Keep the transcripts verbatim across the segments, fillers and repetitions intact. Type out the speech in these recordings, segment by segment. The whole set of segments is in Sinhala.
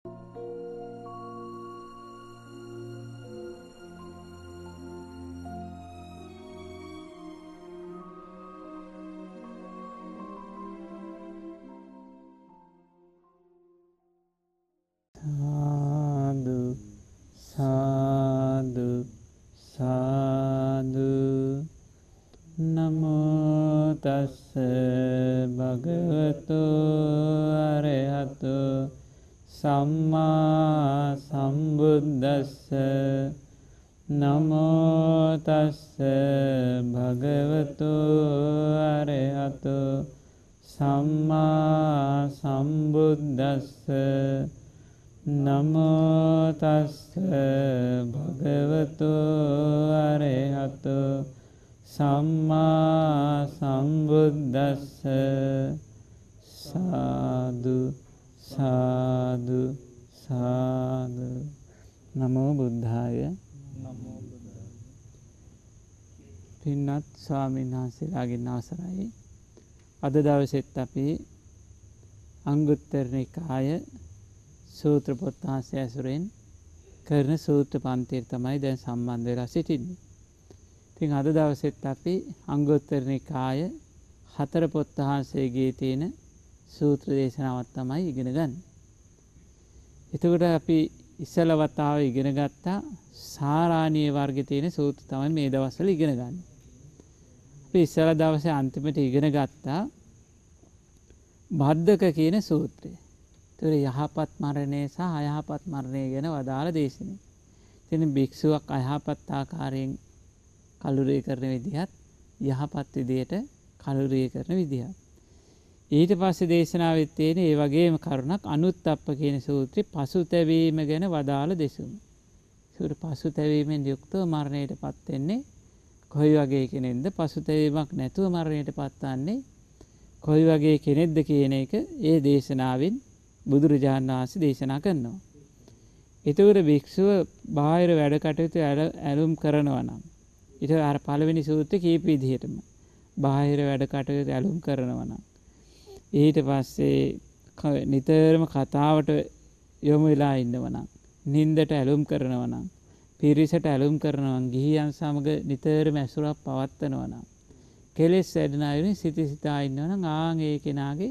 සාදු සාදු සාදු නමෝ තස්ස භගවතු අරහතු සම්මා සම්බුද්දස්ස නමෝ තස්ස භගවතු අරහතු සම්මා සම්බුද්දස්ස නමෝ තස්ස භගවතු අරහතු සම්මා සම්බුද්දස්ස සාදු සාදු සාදු නමෝ බුද්ධාය නමෝ බුද්ධාය. පින්වත් ස්වාමීන් වහන්සේලාගෙන් අවසරයි. අද දවසෙත් අපි අංගුත්තර නිකාය සූත්‍ර පොත් වහන්සේ ඇසුරෙන් කරන සූත්‍ර පන්තියට තමයි දැන් සම්බන්ධ වෙලා සිටින්නේ. ඉතින් අද දවසෙත් අපි අංගුත්තර නිකාය හතර පොත් වහන්සේගේ තියෙන සූත්‍ර දේශනාවක් තමයි ඉගෙන ගන්න. එතකොට අපි ඉස්සල වතාව ඉගෙන ගත්තා සාරාණීය වර්ගයේ තියෙන සූත්‍ර තමයි මේ දවස්වල ඉගෙන ගන්න. අපි ඉස්සල දවසේ අන්තිමට ඉගෙන ගත්තා බද්දක කියන සූත්‍රය. ඒතර යහපත් මරණය සහ අයහපත් මරණය ගැන වදාළ දේශනය. ඉතින් භික්ෂුවක් අයහපත් ආකාරයෙන් කලුරිය කරන විදිහත් යහපත් විදියට කලුරිය කරන විදිහත්. ඊට පස්සේ දේශනාවෙත් තියෙන ඒ වගේම කරුණක් අනුත්තප්ප කියන සූත්‍රේ පසුතැවීම ගැන වදාළ දෙසුම. ඒකට පසුතැවීමෙන් යුක්තව මරණයටපත් වෙන්නේ කොයි වගේ කෙනෙක්ද? පසුතැවීමක් නැතුව මරණයටපත් වන්නේ කොයි වගේ කෙනෙක්ද කියන එක ඒ දේශනාවෙන් බුදුරජාණන් වහන්සේ දේශනා කරනවා. ඒතකොට භික්ෂුව බාහිර වැඩ කටයුතු ඇලුම් කරනවා නම් ඊට අර පළවෙනි සූත්‍රයේ කීප විදිහටම බාහිර වැඩ කටයුතු ඇලුම් කරනවා නම් ඊට පස්සේ නිතරම කතාවට යොමු වෙලා ඉන්නවා නම් නින්දට ඇලුම් කරනවා නම් පිරිසට ඇලුම් කරනවා නම් ගිහියන් සමග නිතරම ඇසුරක් පවත්වනවා නම් කෙලෙස් වැඩෙන අයුරින් සිත සිතා ඉන්නවා නම් ආන් ඒ කෙනාගේ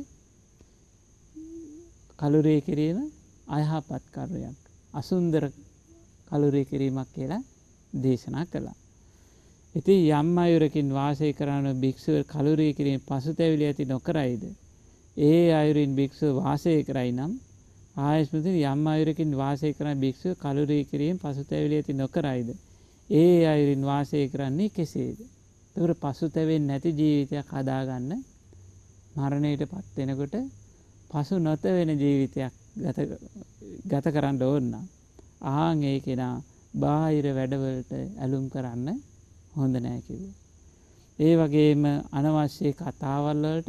කලුරිය කිරීම අයහපත් කාර්යයක් අසුන්දර කලුරිය කිරීමක් කියලා දේශනා කළා. ඉතින් යම් අයුරකින් වාසය කරන භික්ෂුව කලුරිය කිරීම පසුතැවිලි ඇති නොකරයිද? ඒ අයුරින් භික්ෂුව වාසය කරයි නම් ආයස්මතින් යම් අයුරකින් වාසය කරන භික්ෂුව කලුරිය කිරීම පසුතැවිලි ඇති නොකරයිද? ඒ අයුරින් වාසය කරන්නේ කෙසේද? ඒකට පසුතැවෙන්නේ නැති ජීවිතයක් හදාගන්න මරණයටපත් වෙනකොට පසු නොත වෙන ජීවිතයක් ගත ගත කරන්න ඕන නම් ආන් ඒ කෙනා බාහිර වැඩවලට ඇලුම් කරන්න හොඳ නැහැ කිව්වා. ඒ වගේම අනවශ්‍ය කතාවල් වලට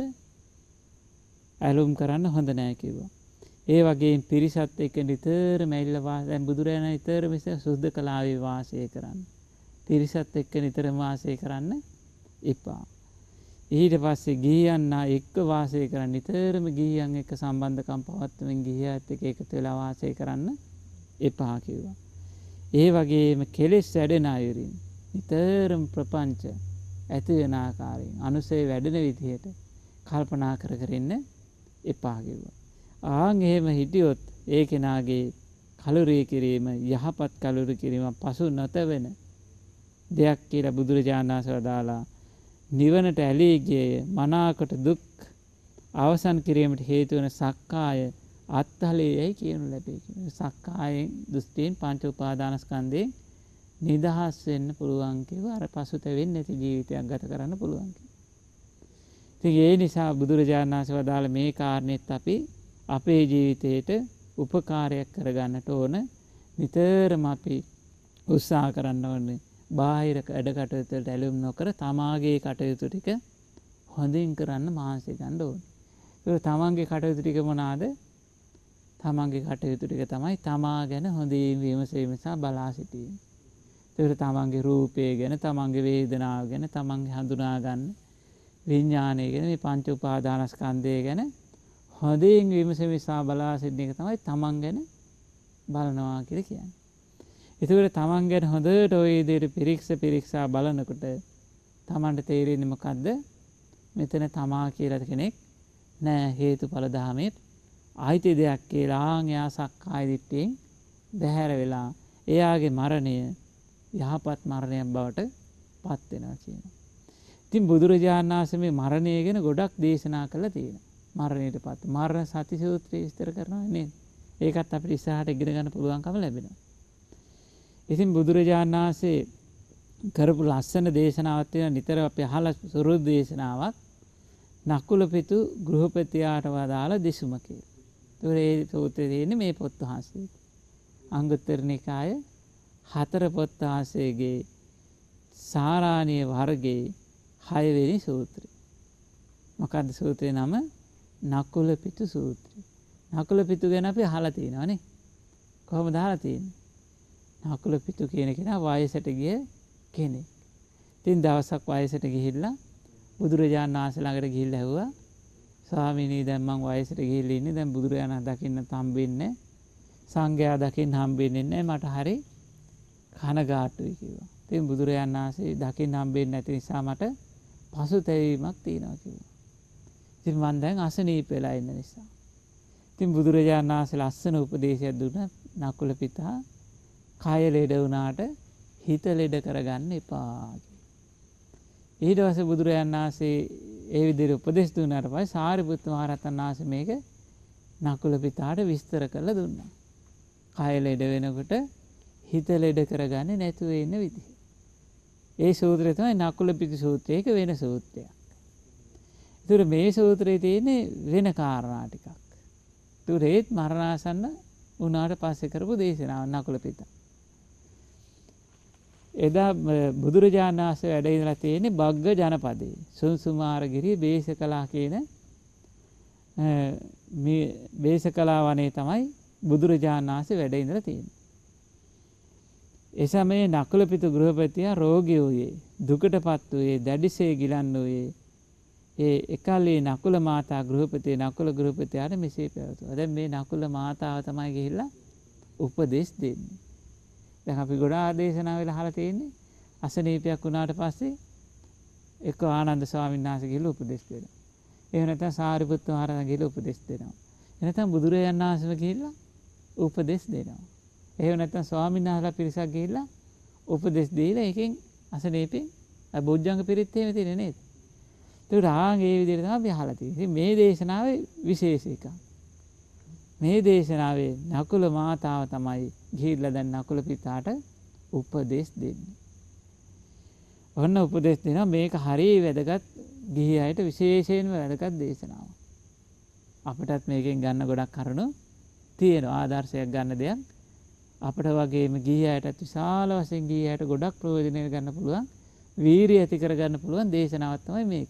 ඇලුම් කරන්න හොඳ නැහැ කිව්වා. ඒ වගේම පිරිසත් එක්ක නිතරම ඇවිල්ලා වාසය දැන් බුදුරජාණන් නිතරම සුද්ධ කලාවේ වාසය කරන්න. පිරිසත් එක්ක නිතරම වාසය කරන්න එපා. ඊට පස්සේ ගිහියන් එක්ක වාසය කරන්න නිතරම ගිහියන් එක්ක සම්බන්ධකම් පවත්වමින් ගිහියත් එක්ක එකතු වෙලා වාසය කරන්න එපා කිව්වා. ඒ වගේම කෙලෙස් වැඩෙන අයුරින් නිතරම ප්‍රපංච ඇති වෙන ආකාරයෙන් අනුසය වැඩෙන විදිහට කල්පනා කර කර ඉන්න එපා කිව්වා. ආන් එහෙම හිටියොත් ඒ කෙනාගේ කලුරිය කිරීම යහපත් කලුරිය කිරීම පසු නොතවෙන දෙයක් කියලා බුදුරජාණන් වහන්සේ වදාලා නිවනට ඇලී ගිය මනාකොට දුක් අවසන් කිරීමට හේතු වන සක්කාය අත්හලෙයි කියනු ලැබේ. සක්කායෙන් දෘෂ්ටීන් පංච උපාදානස්කන්ධයෙන් නිදහස් වෙන්න පුළුවන් කිව්වා. අර පසුතැවෙන්නේ නැති ජීවිතයක් ගත කරන්න පුළුවන් කිව්වා. ඉතින් ඒ නිසා බුදුරජාණන් වහන්සේ වදාළ මේ කාරණෙත් අපි අපේ ජීවිතේට උපකාරයක් කරගන්නට ඕන. නිතරම අපි උත්සාහ කරන්න ඕනේ බාහිර වැඩ කටයුතු වලට ඇලුම් නොකර තමාගේ කටයුතු ටික හොඳින් කරන්න මහන්සි ගන්න ඕනේ. ඒක තමන්ගේ කටයුතු ටික මොනවාද? තමන්ගේ කටයුතු ටික තමයි තමා ගැන හොඳින් විමසීම සහ බලා සිටීම. ඒක තමන්ගේ රූපය ගැන, තමන්ගේ වේදනාව ගැන, තමන්ගේ හඳුනා ගන්න විඥානය ගැන, මේ පංච උපාදානස්කන්ධය ගැන හොඳින් විමසීම සහ බලා සිටීම එක තමයි තමන් ගැන බලනවා කියලා කියන්නේ. ඒකවල තමන් ගැන හොඳට ওই විදිහට පිරික්ස පිරික්සා බලනකොට තමන්ට තේරෙන්නේ මොකද්ද? මෙතන තමා කියලා කෙනෙක් නෑ, හේතුඵල ධාමයේ ආයිති දෙයක් කියලා. ආන් එයා සක්කාය දිට්ඨියෙන් බැහැර වෙලා එයාගේ මරණය යහපත් මරණයක් බවට පත් වෙනවා කියනවා. ඉතින් බුදුරජාණන් වහන්සේ මේ මරණය ගැන ගොඩක් දේශනා කළා තියෙනවා. මරණයට පත් මරණ සති සූත්‍රය විස්තර කරනවා නේද? ඒකත් අපිට ඉස්සරහට ඉගෙන ගන්න පුළුවන්කම ලැබෙනවා. ඉතින් බුදුරජාණන් වහන්සේ කරපු ලස්සන දේශනාවක් තියෙනවා, නිතර අපි අහලා සුරුදු දේශනාවක්. නකුල පිතු ගෘහපතියාට වදාළ දෙසුම කියලා. ඒතකොට ඒ සූත්‍රයේ තියෙන්නේ මේ පොත් වහන්සේ. අංගුත්තර නිකාය හතර පොත් වහන්සේගේ සාරාණීය වර්ගයේ හය වෙනි සූත්‍රය. මොකක්ද සූත්‍රේ නම? නකුල පිතු සූත්‍රය. නකුල පිතු ගැන අපි අහලා තියෙනවා නේ. කොහොමද අහලා තියෙන්නේ? නකුල පිතු කියන කෙනා වයසට ගිය කෙනෙක්. ඉතින් දවසක් වයසට ගිහිල්ලා බුදුරජාණන් වහන්සේ ළඟට ගිහිල්ලා ඇහුවා, ස්වාමීනි දැන් මං වයසට ගිහිල්ලා ඉන්නේ, දැන් බුදුරජාණන් දකින්න හම්බෙන්නේ, සංඝයා දකින්න හම්බෙන්නේ නැහැ, මට හරි කනගාටුයි කිව්වා. ඉතින් බුදුරජාණන් වහන්සේ දකින්න හම්බෙන්නේ නැති නිසා මට පසුතැවීමක් තියෙනවා කිව්වා. ඉතින් මං දැන් අසනීප වෙලා ඉන්න නිසා. ඉතින් බුදුරජාණන් වහන්සේ ලස්සන උපදේශයක් දුන්නා, නකුල පිතා කය ලෙඩ වුණාට හිත ලෙඩ කරගන්න එපා. ඊට පස්සේ බුදුරජාණන් වහන්සේ ඒ විදිහට උපදෙස් දුන්නාට පස්සේ සාරිපුත්ත මහ රහතන් වහන්සේ මේක නකුල පිතාට විස්තර කරලා දුන්නා. කය ලෙඩ වෙනකොට හිත ලෙඩ කරගන්නේ නැතුව ඉන්න විදිහ. ඒ සූත්‍රය තමයි නකුල පිතු සූත්‍රය. ඒක වෙන සූත්‍රයක්. ඒතර මේ සූත්‍රයේ තියෙන්නේ වෙන කාරණා ටිකක්. ඒතර ඒත් මරණාසන්න උනාට පස්සේ කරපු දේශනාව නකුල පිතා. එදා බුදුරජාණන් වහන්සේ වැඩ ඉඳලා තියෙන්නේ බග්ග ජනපදයේ සුන්සුමාරගිරිය බේසකලා කියන මේ බේසකලා වනේ තමයි බුදුරජාණන් වහන්සේ වැඩ ඉඳලා තියෙන්නේ. ඒ සමයේ නකුල පිතු ගෘහපතියා රෝගී වූයේ, දුකටපත් වූයේ, දැඩිසේ ගිලන් වූයේ. ඒ එකල්හි නකුල මාතා ගෘහපතිය නකුල ගෘහපතියාට මෙසේ පැවතුවා. දැන් මේ නකුල මාතාව තමයි ගිහිල්ලා උපදෙස් දෙන්නේ. දැන් අපි ගොඩාක් දේශනා වෙලා අහලා තියෙන්නේ අසනීපයක් වුණාට පස්සේ එක්ක ආනන්ද ස්වාමීන් වහන්සේ ගිහලා උපදෙස් දෙනවා. එහෙම නැත්නම් සාරිපුත්ත මහ රහතන් ගිහලා උපදෙස් දෙනවා. එහෙම නැත්නම් බුදුරජාණන් වහන්සේම ගිහිල්ලා උපදෙස් දෙනවා. එහෙම නැත්නම් ස්වාමීන් වහන්සේලා පිරිසක් ගිහිල්ලා උපදෙස් දීලා එකෙන් අසනීපෙන් බොජ්ජංග පිරිත් එහෙම තියෙන්නේ නේද? ඒක රාග ඒ විදිහට තමයි අපි අහලා තියෙන්නේ. ඉතින් මේ දේශනාවේ විශේෂ එකක්. මේ දේශනාවේ නකුල මාතාව තමයි ගිහිල්ලා දැන් නකුල පිතාට උපදෙස් දෙන්නේ. ඔන්න උපදෙස් දෙනවා. මේක හරිය වැදගත්, ගිහි අයට විශේෂයෙන්ම වැදගත් දේශනාවක්. අපිටත් මේකෙන් ගන්න ගොඩක් කරුණු තියෙනවා. ආදර්ශයක් ගන්න දෙයක් අපිට වගේම ගිහි අයටත් විශාල වශයෙන් ගිහි අයට ගොඩක් ප්‍රයෝජනය ගන්න පුළුවන්, වීරිය ඇති කරගන්න පුළුවන් දේශනාවක් තමයි මේක.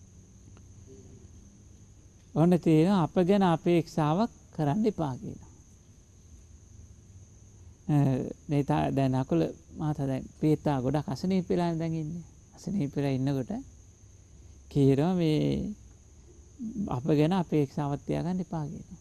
ඔන්න තියෙනවා අප ගැන අපේක්ෂාවක් කරන්න එපා කියලා. මේ දැන් නකුල මාතා දැන් පීතා ගොඩක් අසනීප වෙලා දැන් ඉන්නේ. අසනීප වෙලා ඉන්නකොට කියනවා මේ අප ගැන අපේක්ෂාවක් තියාගන්න එපා කියනවා.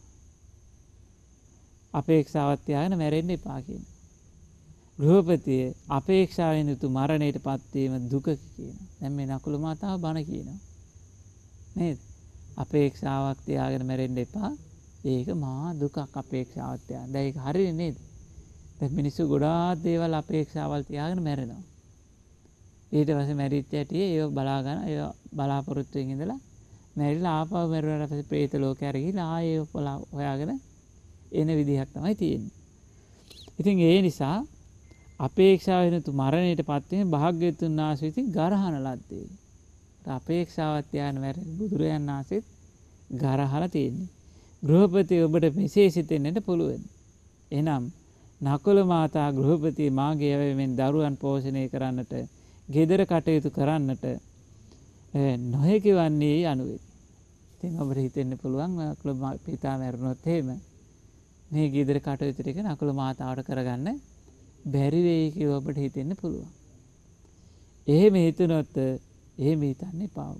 අපේක්ෂාවක් තියාගෙන මැරෙන්න එපා කියනවා. ගෘහපතිය අපේක්ෂාවෙන් යුතු මරණයටපත් වීම දුක කියනවා. දැන් මේ නකුල මාතාව බණ කියනවා. නේද? අපේක්ෂාවක් තියාගෙන මැරෙන්න එපා. ඒක මහා දුකක් අපේක්ෂාවක් තියාගෙන. දැන් ඒක හරියනේ නේද? දැන් මිනිස්සු ගොඩාක් දේවල් අපේක්ෂාවල් තියාගෙන මැරෙනවා. ඊට පස්සේ මැරිච්ච ඇටි ඒව බලා ගන්න, ඒව බලාපොරොත්තුෙන් ඉඳලා මැරිලා ආපහු මැරුණාට පස්සේ പ്രേත ලෝකයට ගිහිලා ආයේ හොයාගෙන එන විදිහක් තමයි තියෙන්නේ. ඉතින් ඒ නිසා අපේක්ෂාවෙන් යුතු මරණයටපත් වීම භාග්‍යවතුන් වහන්සේ විසින් ගරහන ලද්දේ. අපේක්ෂාවක් තියාගෙන මැරෙන බුදුරයන් වහන්සේත් ගරහලා තියෙන්නේ. ගෘහපති ඔබට මෙසේ සිතෙන්නට පුළුවන්. එනම් නකුල මාතා ගෘහපති මාගේ යැවීමෙන් දරුවන් පෝෂණය කරන්නට, ගෙදර කටයුතු කරන්නට නොහැකි වන්නේ යනුවෙන්. ඉතින් ඔබට හිතෙන්න පුළුවන් නකුල පිතා මැරුණොත් එහෙම මේ ගෙදර කටයුතු ටික නකුල මාතාවට කරගන්න බැරි වෙයි කියලා ඔබට හිතෙන්න පුළුවන්. එහෙම හිතුනොත් එහෙම හිතන්න එපා.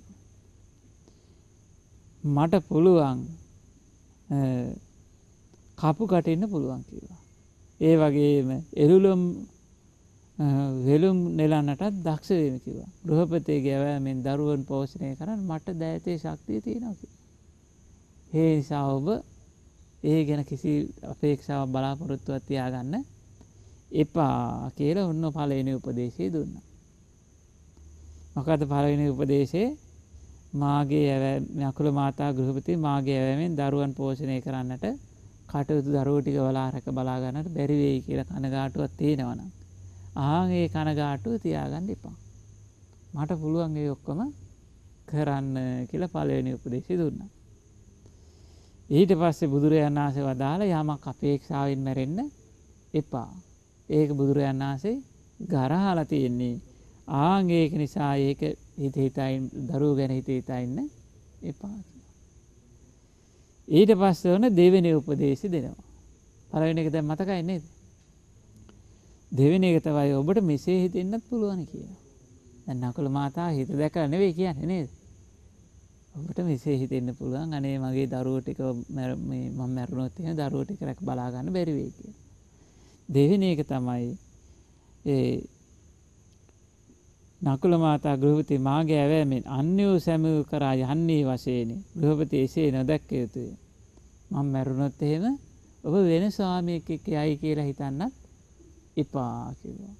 මට පුළුවන් කපු කටින්න පුළුවන් කියලා. ඒ වගේම එරුළුම් වෙලුම් නෙලන්නටත් දක්ෂ වෙන්න කිව්වා. ගෘහපතිගේ ඇවෑමෙන් දරුවන් පෝෂණය කරන්න මට දැයතේ ශක්තිය තියෙනවා කිව්වා. ඒ නිසා ඔබ ඒ ගැන කිසි අපේක්ෂාවක් බලාපොරොත්තුවක් තියාගන්න එපා කියලා ඔන්න පළවෙනි උපදේශය දුන්නා. මොකද පළවෙනි උපදේශේ මාගේ ඇවෑම නකුල මාතා ගෘහපති මාගේ ඇවෑමෙන් දරුවන් පෝෂණය කරන්නට කටයුතු දරුවෝ ටික බලා රැක බලා ගන්නට බැරි වෙයි කියලා කනගාටුවක් තියෙනවා නම් ආන් ඒ කනගාටුව තියාගන්න එපා. මට පුළුවන් ඒ ඔක්කොම කරන්න කියලා පළවෙනි උපදේශය දුන්නා. ඊට පස්සේ බුදුරජාණන් වහන්සේ වදාලා යමක් අපේක්ෂාවෙන් මැරෙන්න එපා. ඒක බුදුරජාණන් වහන්සේ ගරහලා තියෙන්නේ. ආන් ඒක නිසා ඒක හිත හිතයින් දරුවෝ ගැන හිත හිතා ඉන්න එපා. ඊට පස්සේ වුණ දෙවෙනි උපදේශය දෙනවා. පළවෙනි එක දැන් මතකයි නේද? දෙවෙනි එක තමයි ඔබට මෙසේ හිතෙන්නත් පුළුවන් කියලා. දැන් නකුල මාතා හිත දැකලා නෙවෙයි කියන්නේ නේද? ඔබට මෙසේ හිතෙන්න පුළුවන් අනේ මගේ දරුවෝ ටික මේ මම මැරුණොත් එහෙනම් දරුවෝ ටික රැක බලා ගන්න බැරි වෙයි කියලා. දෙවෙනි එක තමයි ඒ නකුල මාතා ගෘහපති මාගේ ඇවෑමෙන් අන්‍යෝ සැමූ කරා යන්නේ වශයෙන් ගෘහපති එසේ නොදැක්ක යුතුය. මම මැරුණොත් එහෙම ඔබ වෙන ස්වාමියෙක් එක්ක යයි කියලා හිතන්නත් එපා කිව්වා.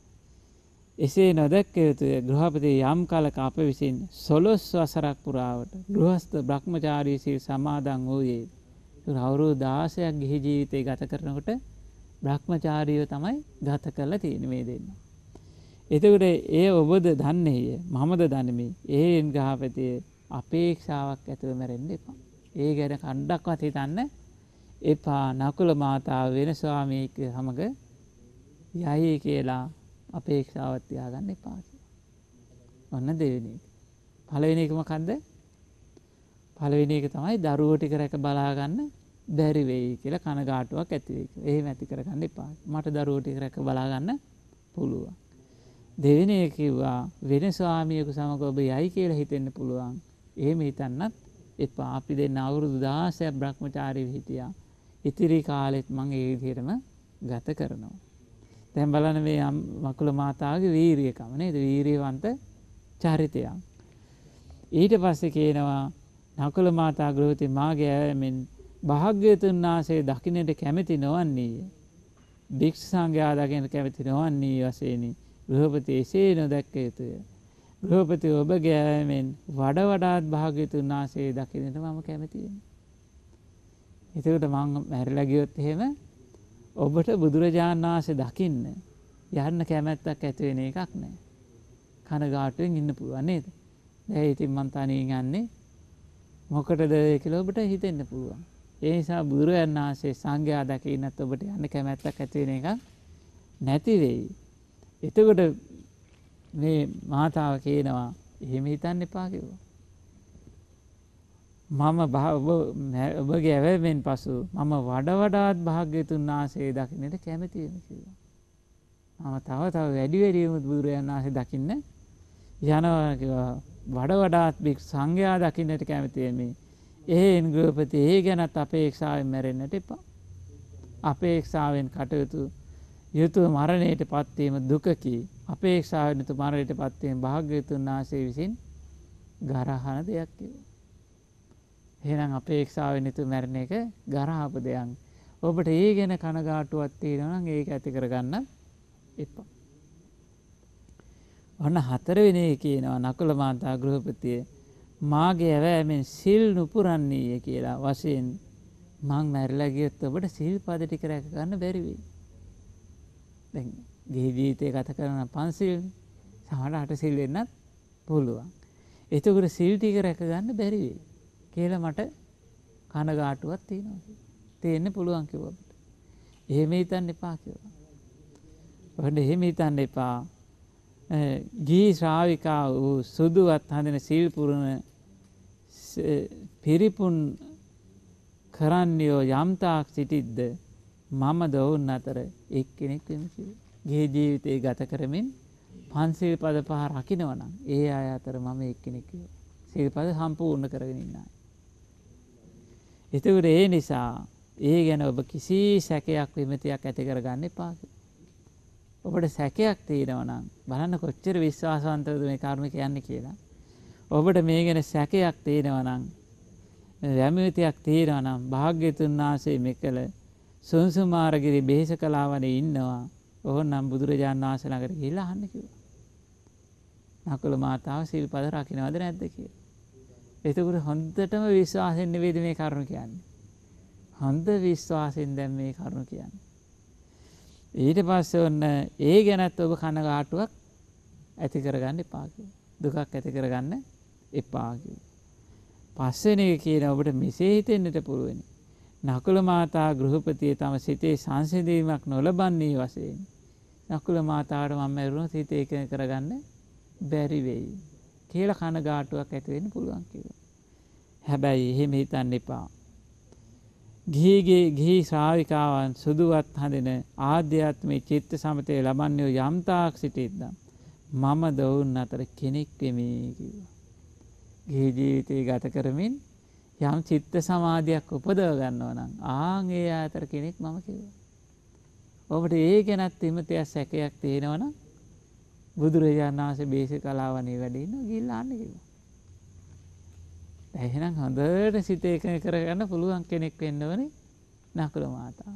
එසේ නොදැක්ක යුතුය ගෘහපති යම් කලක අප විසින් සොළොස් වසරක් පුරාවට ගෘහස්ත බ්‍රහ්මචාරී සීල් සමාදන් වූයේ. අවුරුදු දාසයක් ගිහි ජීවිතේ ගත කරනකොට බ්‍රහ්මචාරීව තමයි ගත කරලා තියෙන්නේ මේ දෙන්න. එතකොට ඒ ඔබද දන්නේය මමද දන්නේ ඒන් ග්‍රහපතිය අපේක්ෂාවක් ඇතුව මැරෙන්න එපා. ඒ ගැන කණ්ඩක්වත් හිතන්න එපා. නකුල මාතාව වෙන ස්වාමියෙක් සමග යයි කියලා අපේක්ෂාවක් තියාගන්න එපා. ඔන්න දෙවෙනි එක. පළවෙනි එක මොකද්ද? පළවෙනි එක තමයි දරුවෝ ටික රැක බලා ගන්න බැරි වෙයි කියලා කනගාටුවක් ඇති වෙයි. එහෙම ඇති කරගන්න එපා. මට දරුවෝ ටික රැක බලා ගන්න පුළුවන්. දෙවෙනි එක කිව්වා වෙන ස්වාමියෙකු සමග ඔබ යයි කියලා හිතෙන්න පුළුවන්. එහෙම හිතන්නත් එපා. අපි දෙන්න අවුරුදු දාසයක් බ්‍රහ්මචාරීව හිටියා. ඉතිරි කාලෙත් මම ඒ විදිහටම ගත කරනවා. දැන් බලන්න මේ මකුල මාතාවගේ වීරියකම නේද? වීරියවන්ත චරිතයක්. ඊට පස්සේ කියනවා නකුල මාතා ගෘහපති මාගේ ඇවෑමෙන් භාග්‍යවතුන් වහන්සේ දකින්නට කැමති නොවන්නේය. භික්ෂු සංඝයා දකින්නට කැමති නොවන්නේ වශයෙන් ගෘහපති එසේ නොදැක්ක යුතුය. ගෘහපති ඔබගේ ඇවෑමෙන් වඩා වඩාත් භාග්‍යවතුන් වහන්සේ දකින්නට මම කැමතියි. එතකොට මම මැරිලා ගියොත් එහෙම ඔබට බුදුරජාණන් වහන්සේ දකින්න යන්න කැමැත්තක් ඇති වෙන එකක් නෑ. කනගාටුවෙන් ඉන්න පුළුවන් නේද? දැන් ඉතින් මං තනියෙන් යන්නේ මොකටද කියලා ඔබට හිතෙන්න පුළුවන්. ඒ නිසා බුදුරජාණන් වහන්සේ සංඝයා දකින්නත් ඔබට යන්න කැමැත්තක් ඇති වෙන එකක් නැති වෙයි. එතකොට මේ මාතාව කියනවා එහෙම හිතන්න එපා කිව්වා. මම ඔබ ඔබගේ ඇවෑමෙන් පසු මම වඩා වඩාත් භාග්‍යවතුන් වහන්සේ දකින්නට කැමති වෙමි කිව්වා. මම තව තව වැඩි වැඩිම බුදුරජාණන් වහන්සේ දකින්න යනවා කිව්වා. වඩා වඩාත් භික්ෂු සංඝයා දකින්නට කැමති වෙමි. එහෙන් ගෘහපති ඒ ගැනත් අපේක්ෂාවෙන් මැරෙන්නට එපා. අපේක්ෂාවෙන් කටයුතු යුතුව මරණයටපත් වීම දුකකි. අපේක්ෂාවෙන් යුතුව මරණයටපත් වීම භාග්‍යවතුන් වහන්සේ විසින් ගරහන දෙයක් කිව්වා. එහෙනම් අපේක්ෂාවෙන් යුතුව මැරෙන එක ගරහපු දෙයක්. ඔබට ඒ ගැන කනගාටුවක් තියෙනවා නම් ඒක ඇති කරගන්න එපා. ඔන්න හතරවෙනි කියනවා නකුල මාතා ගෘහපතිය මාගේ ඇවෑමෙන් සිල් නුපුරන්නේය කියලා වශයෙන් මං මැරිලා ගියොත් ඔබට සිල් පද ටික රැක ගන්න බැරි වෙයි. දැන් ගිහි ජීවිතේ ගත කරන පන්සිල් සමහරට අට සිල් වෙන්නත් පුළුවන්. එතකොට සිල් ටික රැක ගන්න බැරි වෙයි කියලා මට කනගාටුවක් තියෙනවා. තේන්න පුළුවන් කිව්වා. එහෙම හිතන්න එපා කිව්වා. ඔන්න එහෙම හිතන්න එපා. ගිහි ශ්‍රාවිකා වූ සුදුවත් හඳින සිල් පුරන පිරිපුන් කරන්නයෝ යම්තාක් සිටිද්ද මම දවුන් අතර එක්කෙනෙක් වෙමි කිව්වා. ගිහි ජීවිතේ ගත කරමින් පන්සිල් පද පහ රකින්නවා නම් ඒ අය අතර මම එක්කෙනෙක් කිව්වා. සිල් පද සම්පූර්ණ කරගෙන ඉන්න අය. එතකොට ඒ නිසා ඒ ගැන ඔබ කිසි සැකයක් විමතියක් ඇති කරගන්න එපා. ඔබට සැකයක් තියෙනවා නම් බලන්න කොච්චර විශ්වාසවන්තවද මේ කර්ම කියන්නේ කියලා. ඔබට මේ ගැන සැකයක් තියෙනවා නම් විමතියක් තියෙනවා නම් භාග්‍යතුන් වහන්සේ මෙකල සුන්සුමාරගිරි බේසකලාවනේ ඉන්නවා. ඕනනම් බුදුරජාණන් වහන්සේ ළඟට ගිහිල්ලා අහන්න කිව්වා. නකුල මාතාව සිල්පද රකින්නවද නැද්ද කියලා. එතකොට හොඳටම විශ්වාසයෙන් නෙවෙයිද මේ කරුණ කියන්නේ. හොඳ විශ්වාසයෙන් දැන් මේ කරුණ කියන්නේ. ඊට පස්සේ ඔන්න ඒ ගැනත් ඔබ කනගාටුවක් ඇති කරගන්න එපා කිව්වා. දුකක් ඇති කරගන්න එපා කිව්වා. පස්වෙනි එක කියන ඔබට මෙසේ හිතෙන්නට පුළුවන්. නකුල මාතා ගෘහපතිය තම සිතේ සංසිඳීමක් නොලබන්නේ වශයෙන් නකුල මාතාවට මම මරුණොත් හිත ඒකන කරගන්න බැරි වෙයි කියලා කනගාටුවක් ඇති වෙන්න පුළුවන් කිව්වා. හැබැයි එහෙම හිතන්න එපා. ගිහිගේ ගිහි ශ්‍රාවිකාවන් සුදුවත් හඳින ආධ්‍යාත්මික චිත්ත සමතේ ලබන්නේ යම් තාක් සිටින්නම් මම දවුන් අතර කෙනෙක් වෙමි කිව්වා. ගිහි ජීවිතය ගත කරමින් යම් චිත්ත සමාධියක් උපදව ගන්නවා නම් ආන් ඒ අතර කෙනෙක් මම කිව්වා. ඔබට ඒ ගැනත් හිමතිය සැකයක් තියෙනවා නම් බුදුරජාණන් වහන්සේ බේසකලාවනේ වැඩ ඉන්නවා ගිහිල්ලා අහන්න කිව්වා. එහෙනම් හොඳට සිත එකඟ කරගන්න පුළුවන් කෙනෙක් වෙන්න ඕනේ නකුල මාතාව.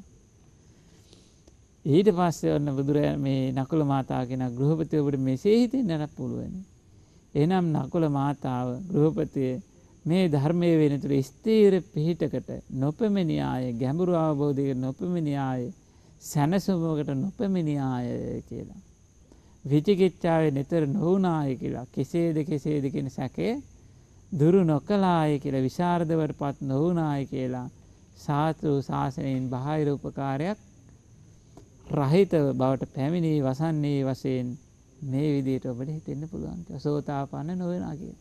ඊට පස්සේ ඔන්න බුදුරජාණන් මේ නකුල මාතාව කියන ගෘහපතිය ඔබට මෙසේ හිතෙන්නත් පුළුවන්. එහෙනම් නකුල මාතාව ගෘහපතිය මේ ධර්මයේ වෙනතුරු ස්ථීර පිහිටකට නොපෙමිණිය ආය ගැඹුරු අවබෝධයකට නොපෙමිණිය ආය සැනසුමකට නොපෙමිණිය ආය කියලා. විචිකිච්ඡාවේ නිතර නොවුනාය කියලා කෙසේද කෙසේද කියන සැකය දුරු නොකලාය කියලා විශාරදවටපත් නොවුනාය කියලා සාතු ශාසනයෙන් බාහිර උපකාරයක් රහිතව බවට පැමිණී වසන්නේ වශයෙන් මේ විදිහට ඔබට හිතෙන්න පුළුවන්. සෝතාපන්න නොවෙනා කියලා.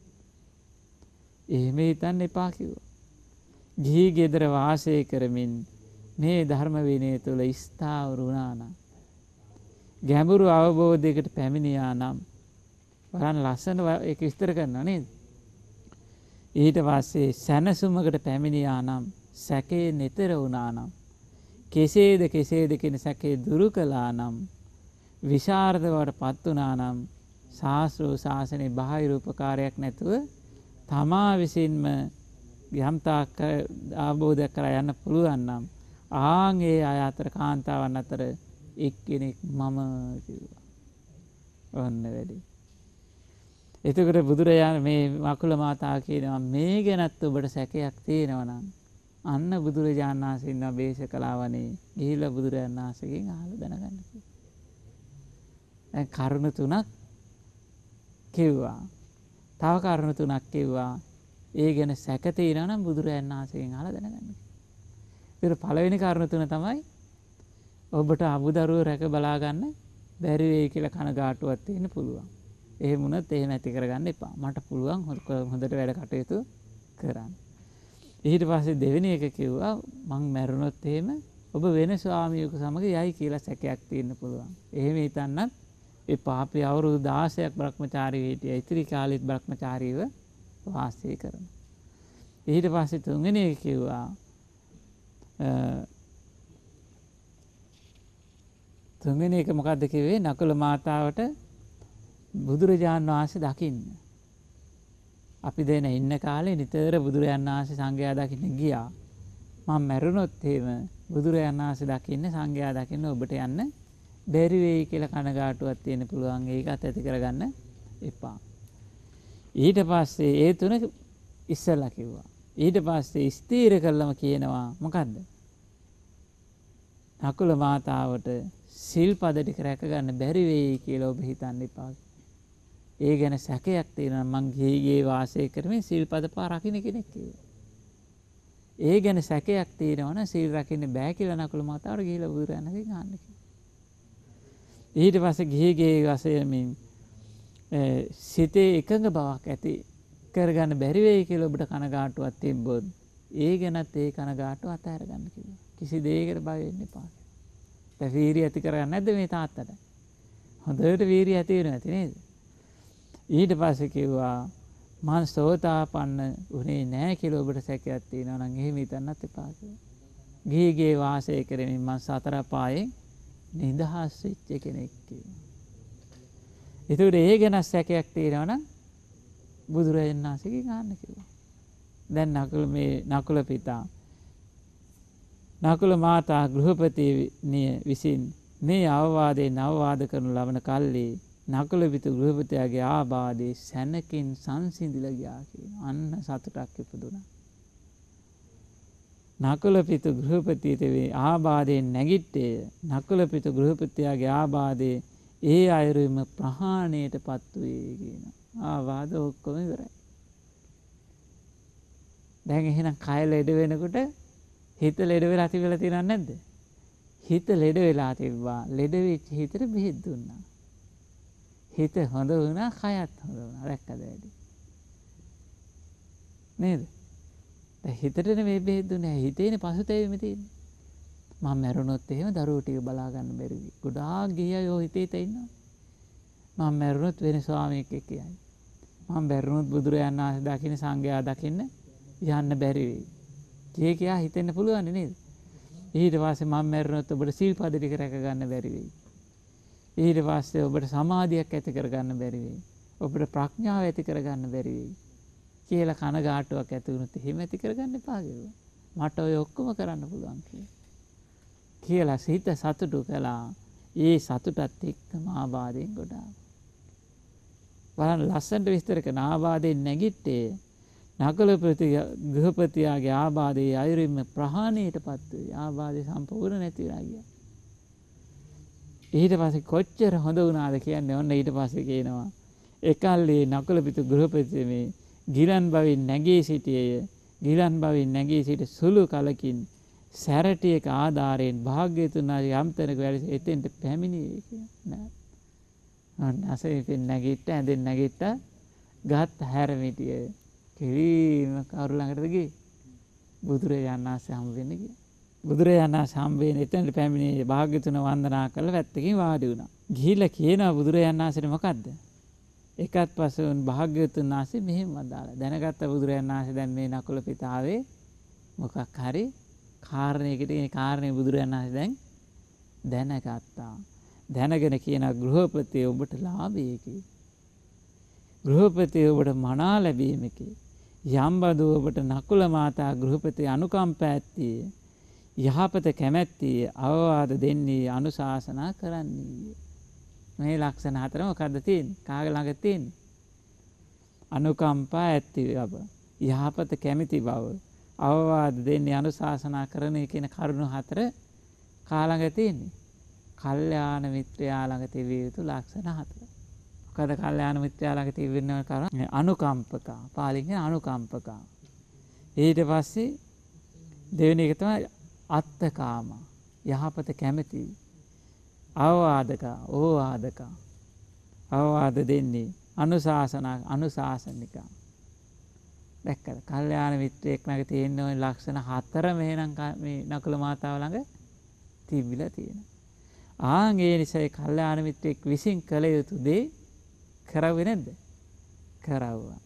එහෙම හිතන්න එපා කිව්වා. ගිහි ගෙදර වාසය කරමින් මේ ධර්ම විනය තුළ ස්ථාවර වුණා නම් ගැඹුරු අවබෝධයකට පැමිණියා නම් බලන්න ලස්සන ඒක විස්තර කරනවා නේද? ඊට පස්සේ සැනසුමකට පැමිණියා නම් සැකේ නිතර වුණා නම් කෙසේද කෙසේද කියන සැකේ දුරු කළා නම් විශාරද වඩපත් වුණා නම් ශාස්ත්‍රීය ශාසනයේ බාහිර උපකාරයක් නැතුව තමා විසින්ම යම්තාක් ආબોධයක් කර යන්න පුළුවන් නම් ආන් ඒ අය අතර කාන්තාවන් අතර එක්කෙනෙක් මම කිව්වා. ඔන්න වැඩි. එතකොට බුදුරජාණන් මේ නකුල මාතාව කියනවා මේ ගැනත් ඔබට සැකයක් තියෙනවා නම් අන්න බුදුරජාණන් වහන්සේ ඉන්න බේසකලාවනේ ගිහිල්ලා බුදුරජාණන් වහන්සේගෙන් අහලා දැනගන්න කිව්වා. දැන් කරුණ තුනක් කිව්වා. තව කරුණ තුනක් කිව්වා. ඒ ගැන සැක තියෙනවා නම් බුදුරජාණන් වහන්සේගෙන් අහලා දැනගන්න. ඊට පළවෙනි කරුණ තුන තමයි ඔබට අමුදරුව රැක බලා ගන්න බැරි වෙයි කියලා කනගාටුවක් තියෙන්න පුළුවන්. එහෙම වුණත් එහෙම ඇති කරගන්න එපා. මට පුළුවන් හොඳට වැඩ කටයුතු කරන්න. ඊට පස්සේ දෙවෙනි එක කිව්වා මං මැරුණොත් එහෙම ඔබ වෙන ස්වාමියෙකු සමග යයි කියලා සැකයක් තියෙන්න පුළුවන්. එහෙම හිතන්නත් එපා. අපි අවුරුදු දාසයක් බ්‍රහ්මචාරීව හිටියා. ඉතිරි කාලෙත් බ්‍රහ්මචාරීව වාසය කරනවා. ඊට පස්සේ තුන්වෙනි එක කිව්වා තුන්වෙනි එක මොකද්ද කිව්වේ? නකුල මාතාවට බුදුරජාණන් වහන්සේ දකින්න. අපි දෙන ඉන්න කාලේ නිතර බුදුරජාණන් වහන්සේ සංඝයා දකින්න ගියා. මම මැරුණොත් එහෙම බුදුරජාණන් වහන්සේ දකින්න සංඝයා දකින්න ඔබට යන්න බැරි වෙයි කියලා කනගාටුවක් තියෙන්න පුළුවන්. ඒකත් ඇති කරගන්න එපා. ඊට පස්සේ ඒ තුන ඉස්සලා කිව්වා. ඊට පස්සේ ස්ථීර කළම කියනවා මොකද්ද? නකුල මාතාවට සිල්පද ටික රැක ගන්න බැරි වෙයි කියලා ඔබ හිතන්න එපා. ඒ ගැන සැකයක් තියෙනවා මං ගිහිගේ වාසය කරමින් සිල්පද පහ රකින්න කෙනෙක් කියලා. ඒ ගැන සැකයක් තියෙනවා නම් සීල් රකින්න බෑ කියලා නකුල මාතාවට ගිහිලා බුදුරජාණන්ගෙන් අහන්න කිව්වා. ඊට පස්සේ ගිහිගේ වාසයමින් සිතේ එකඟ බවක් ඇති කරගන්න බැරි වෙයි කියලා ඔබට කනගාටුවක් තිබ්බොත් ඒ ගැනත් ඒ කනගාටුව අතහැර ගන්න කිව්වා. කිසි දෙයකට බය වෙන්න එපා. දැන් වීරිය ඇති කරගන්න නැද්ද මේ තාත්තට? හොඳට වීරිය ඇති වෙනවා ඇති නේද? ඊට පස්සේ කිව්වා මං සෝතාපන්න උනේ නැහැ කියලා ඔබට සැකයක් තියෙනවා නම් එහෙම හිතන්නත් එපා කියලා. ගිහිගේ වාසය කරමින් මම සතර පායෙන් නිදහස් වෙච්ච කෙනෙක් කියලා. ඒතකොට ඒ ගැන සැකයක් තියෙනවා නම් බුදුරජාණන් වහන්සේගෙන් අහන්න කිව්වා. දැන් නකුල මේ නකුල පිතා නකුල මාතා ගෘහපතිනිය විසින් මේ අවවාදයෙන් අවවාද කරනු ලබන කල්ලි නකුල පිතු ගෘහපතියාගේ ආබාධයේ සැනකින් සංසිඳිලා ගියා කියන අන්න සතුටක් ඉපදුණා. නකුල පිතු ගෘහපතියේ ආබාධයෙන් නැගිට්ටේ නකුල පිතු ගෘහපතියාගේ ආබාධයේ ඒ අයුරුම ප්‍රහාණයටපත් වූයේ කියන ආවාද ඔක්කොම ඉවරයි. දැන් එහෙනම් කය ලෙඩ වෙනකොට හිත ලෙඩ වෙලා තිබිලා තියෙනවද නැද්ද? හිත ලෙඩ වෙලා තිබ්බා. ලෙඩ වෙච්ච හිතට බෙහෙත් දුන්නා. හිත හොඳ වුණා, කයත් හොඳ වුණා. දැක්කද වැඩි? නේද? දැන් හිතට නෙමෙයි බෙහෙත් දුන්නේ. හිතේනේ පසුතැවීම තියෙන්නේ. මම මැරුණොත් එහෙම දරුවෝ ටික බලා ගන්න බැරි වෙයි. ගොඩාක් ගියයි ඔය හිතේ තේ ඉන්නවා. මම මැරුණොත් වෙන ස්වාමියෙක් එක්ක යයි. මම මැරුණොත් බුදුරයන් වහන්සේ දකින්න සංඝයා දකින්න යන්න බැරි වෙයි. කිය කියා හිතෙන්න පුළුවන් නේද? ඊට පස්සේ මම මැරුණොත් ඔබට සීල්පද ටික රැක ගන්න බැරි වෙයි. ඊට පස්සේ ඔබට සමාධියක් ඇති කර ගන්න බැරි වෙයි. ඔබට ප්‍රඥාව ඇති කර ගන්න බැරි වෙයි. කියලා කනගාටුවක් ඇති වුණොත් එහෙම ඇති කර ගන්න එපා කියලා. මට ඔය ඔක්කොම කරන්න පුළුවන් කියලා. කියලා සිත සතුටු කළා. ඒ සතුටත් එක්කම ආබාධයෙන් ගොඩාක්. බලන්න ලස්සනට විස්තර කරන ආබාධයෙන් නැගිට්ටේ නකුල ප්‍රති ගෘහපතියාගේ ආබාධයේ අයුරින්ම ප්‍රහාණයටපත් වේ. ආබාධය සම්පූර්ණ නැති වෙලා ගියා. ඊට පස්සේ කොච්චර හොඳ වුණාද කියන්නේ ඔන්න ඊට පස්සේ කියනවා එකල්ලි නකුල පිතු ගෘහපති මේ ගිලන් බවින් නැගී සිටියේය. ගිලන් බවින් නැගී සිට සුළු කලකින් සැරටියක ආධාරයෙන් භාග්‍යතුන් වහන්සේ යම් තැනක වැඩ එතෙන්ට පැමිණියේ කියලා. අන්න අසෙන් නැගිට ඇඳෙන් නැගිට ගත් හැරමිටිය කිරීම කවුරු ළඟටද ගියේ? බුදුරජාණන් වහන්සේ හම්බ වෙන්න ගියා. බුදුරජාණන් වහන්සේ හම්බ වෙන එතනට පැමිණියේ භාග්‍යතුන් වන්දනා කරලා පැත්තකින් වාඩි වුණා. ගිහිල්ලා කියනවා බුදුරජාණන් වහන්සේට මොකද්ද? එකත් පස්සෙන් භාග්‍යවතුන් වහන්සේ මෙහෙම වදාලා දැනගත්ත බුදුරජාණන් වහන්සේ දැන් මේ නකුල පිතාවේ මොකක් හරි කාරණයකට ඒ කාරණේ බුදුරජාණන් වහන්සේ දැන් දැනගත්තා. දැනගෙන කියන ගෘහපතිය ඔබට ලාභයකි. ගෘහපතිය ඔබට මනා ලැබීමකි. යම්බදු ඔබට නකුල මාතා ගෘහපතිය අනුකම්පා ඇත්තේ යහපත කැමැත්තේ අවවාද දෙන්නේ අනුශාසනා කරන්නේ. මේ ලක්ෂණ හතර මොකද්ද තියෙන්නේ? කාගේ ළඟ තියෙන්නේ? අනුකම්පා ඇති බව, යහපත කැමැති බව, අවවාද දෙන්නේ අනුශාසනා කරන කියන කරුණු හතර කා ළඟ තියෙන්නේ? කල්යාණ මිත්‍රයා ළඟ තිබිය යුතු ලක්ෂණ හතර. මොකද කල්යාණ මිත්‍රයා ළඟ තිබෙන කරුණ අනුකම්පකා. පාලියෙන් කියන අනුකම්පකා. ඊට පස්සේ දෙවෙනි එක තමයි අත්තකාම. යහපත කැමැති. අවවාදක ඕවාදක අවවාද දෙන්නේ අනුශාසනා අනුශාසනික. දැක්කද? කල්යාණ මිත්‍රයෙක් ළඟ තියෙන ওই ලක්ෂණ හතරම එහෙනම් මේ නකුල මාතාව ළඟ තිබිලා තියෙනවා. ආන් ඒ නිසා ඒ කල්යාණ මිත්‍රයෙක් විසින් කළ යුතු දේ කරවෙන්නේ නැද්ද? කරවුවා.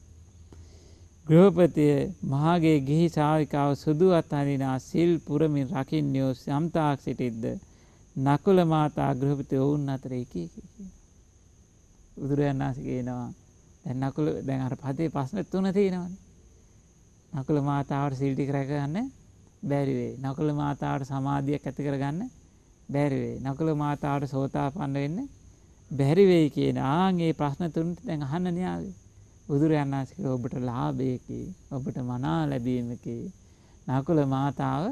ගෘහපතිය මහගේ ගිහි ශාවිකාව සුදු අතහරිනා සිල් පුරමින් රකින්නෝ සම්තාක් සිටිද්ද නකුල මාතා ගෘහපති වුන් අතර එක එක කියන. බුදුරජාණන් වහන්සේ කියනවා දැන් නකුල දැන් අර පදේ ප්‍රශ්න තුන තියෙනවානේ. නකුල මාතාවට සීල් ටික රැකගන්න බැරි වෙයි. නකුල මාතාවට සමාධියක් ඇති කරගන්න බැරි වෙයි. නකුල මාතාවට සෝතාපන්න වෙන්න බැරි වෙයි කියන ආන් මේ ප්‍රශ්න තුන දැන් අහන්න න්යාවේ. බුදුරජාණන් වහන්සේ ඔබට ලාභයකි, ඔබට මනා ලැබීමකි. නකුල මාතාව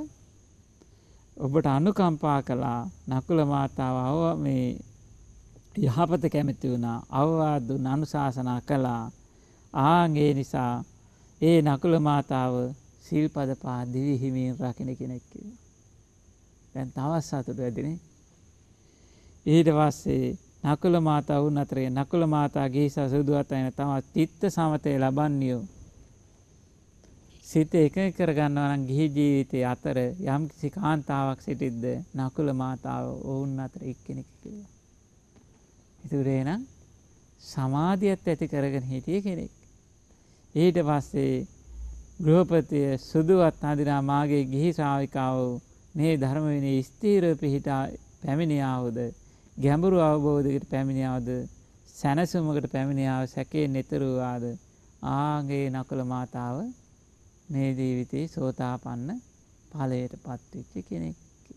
ඔබට අනුකම්පා කළා. නකුල මාතාව මේ යහපත කැමති වුණා. අවවාද දුන්න අනුශාසනා කළා. ආන් ඒ නිසා ඒ නකුල මාතාව සිල්පද පහ දිවි හිමියෙන් රකින්න කෙනෙක් කියලා. දැන් තවත් සතුට වෙදිනේ. ඊට පස්සේ නකුල මාතාව වුණ අතරේ නකුල මාතා ගිහිසා සුදුවත් අයන තවත් චිත්ත සමතේ ලබන්නියෝ. සිත එකඟ කර ගන්නවා නම් ගිහි ජීවිතයේ අතර යම් කිසි කාන්තාවක් සිටිද්ද නකුල මාතාව වුණ අතර එක්කෙනෙක් කියලා. ඒතරේ නම් සමාධියත් ඇති කරගෙන හිටිය කෙනෙක්. ඊට පස්සේ ගෘහපතිය සුදුවත් හඳිනා මාගේ ගිහි ශ්‍රාවිකාව මේ ධර්ම විනය ස්ථීරව පිහිටා පැමිණියාවුද ගැඹුරු අවබෝධයකට පැමිණියාවුද සැනසුමකට පැමිණියාව සැකේ නිතර වූාද ආගේ නකුල මාතාව මේ ජීවිතේ සෝතාපන්න ඵලයට පත්වෙච්ච කෙනෙක්.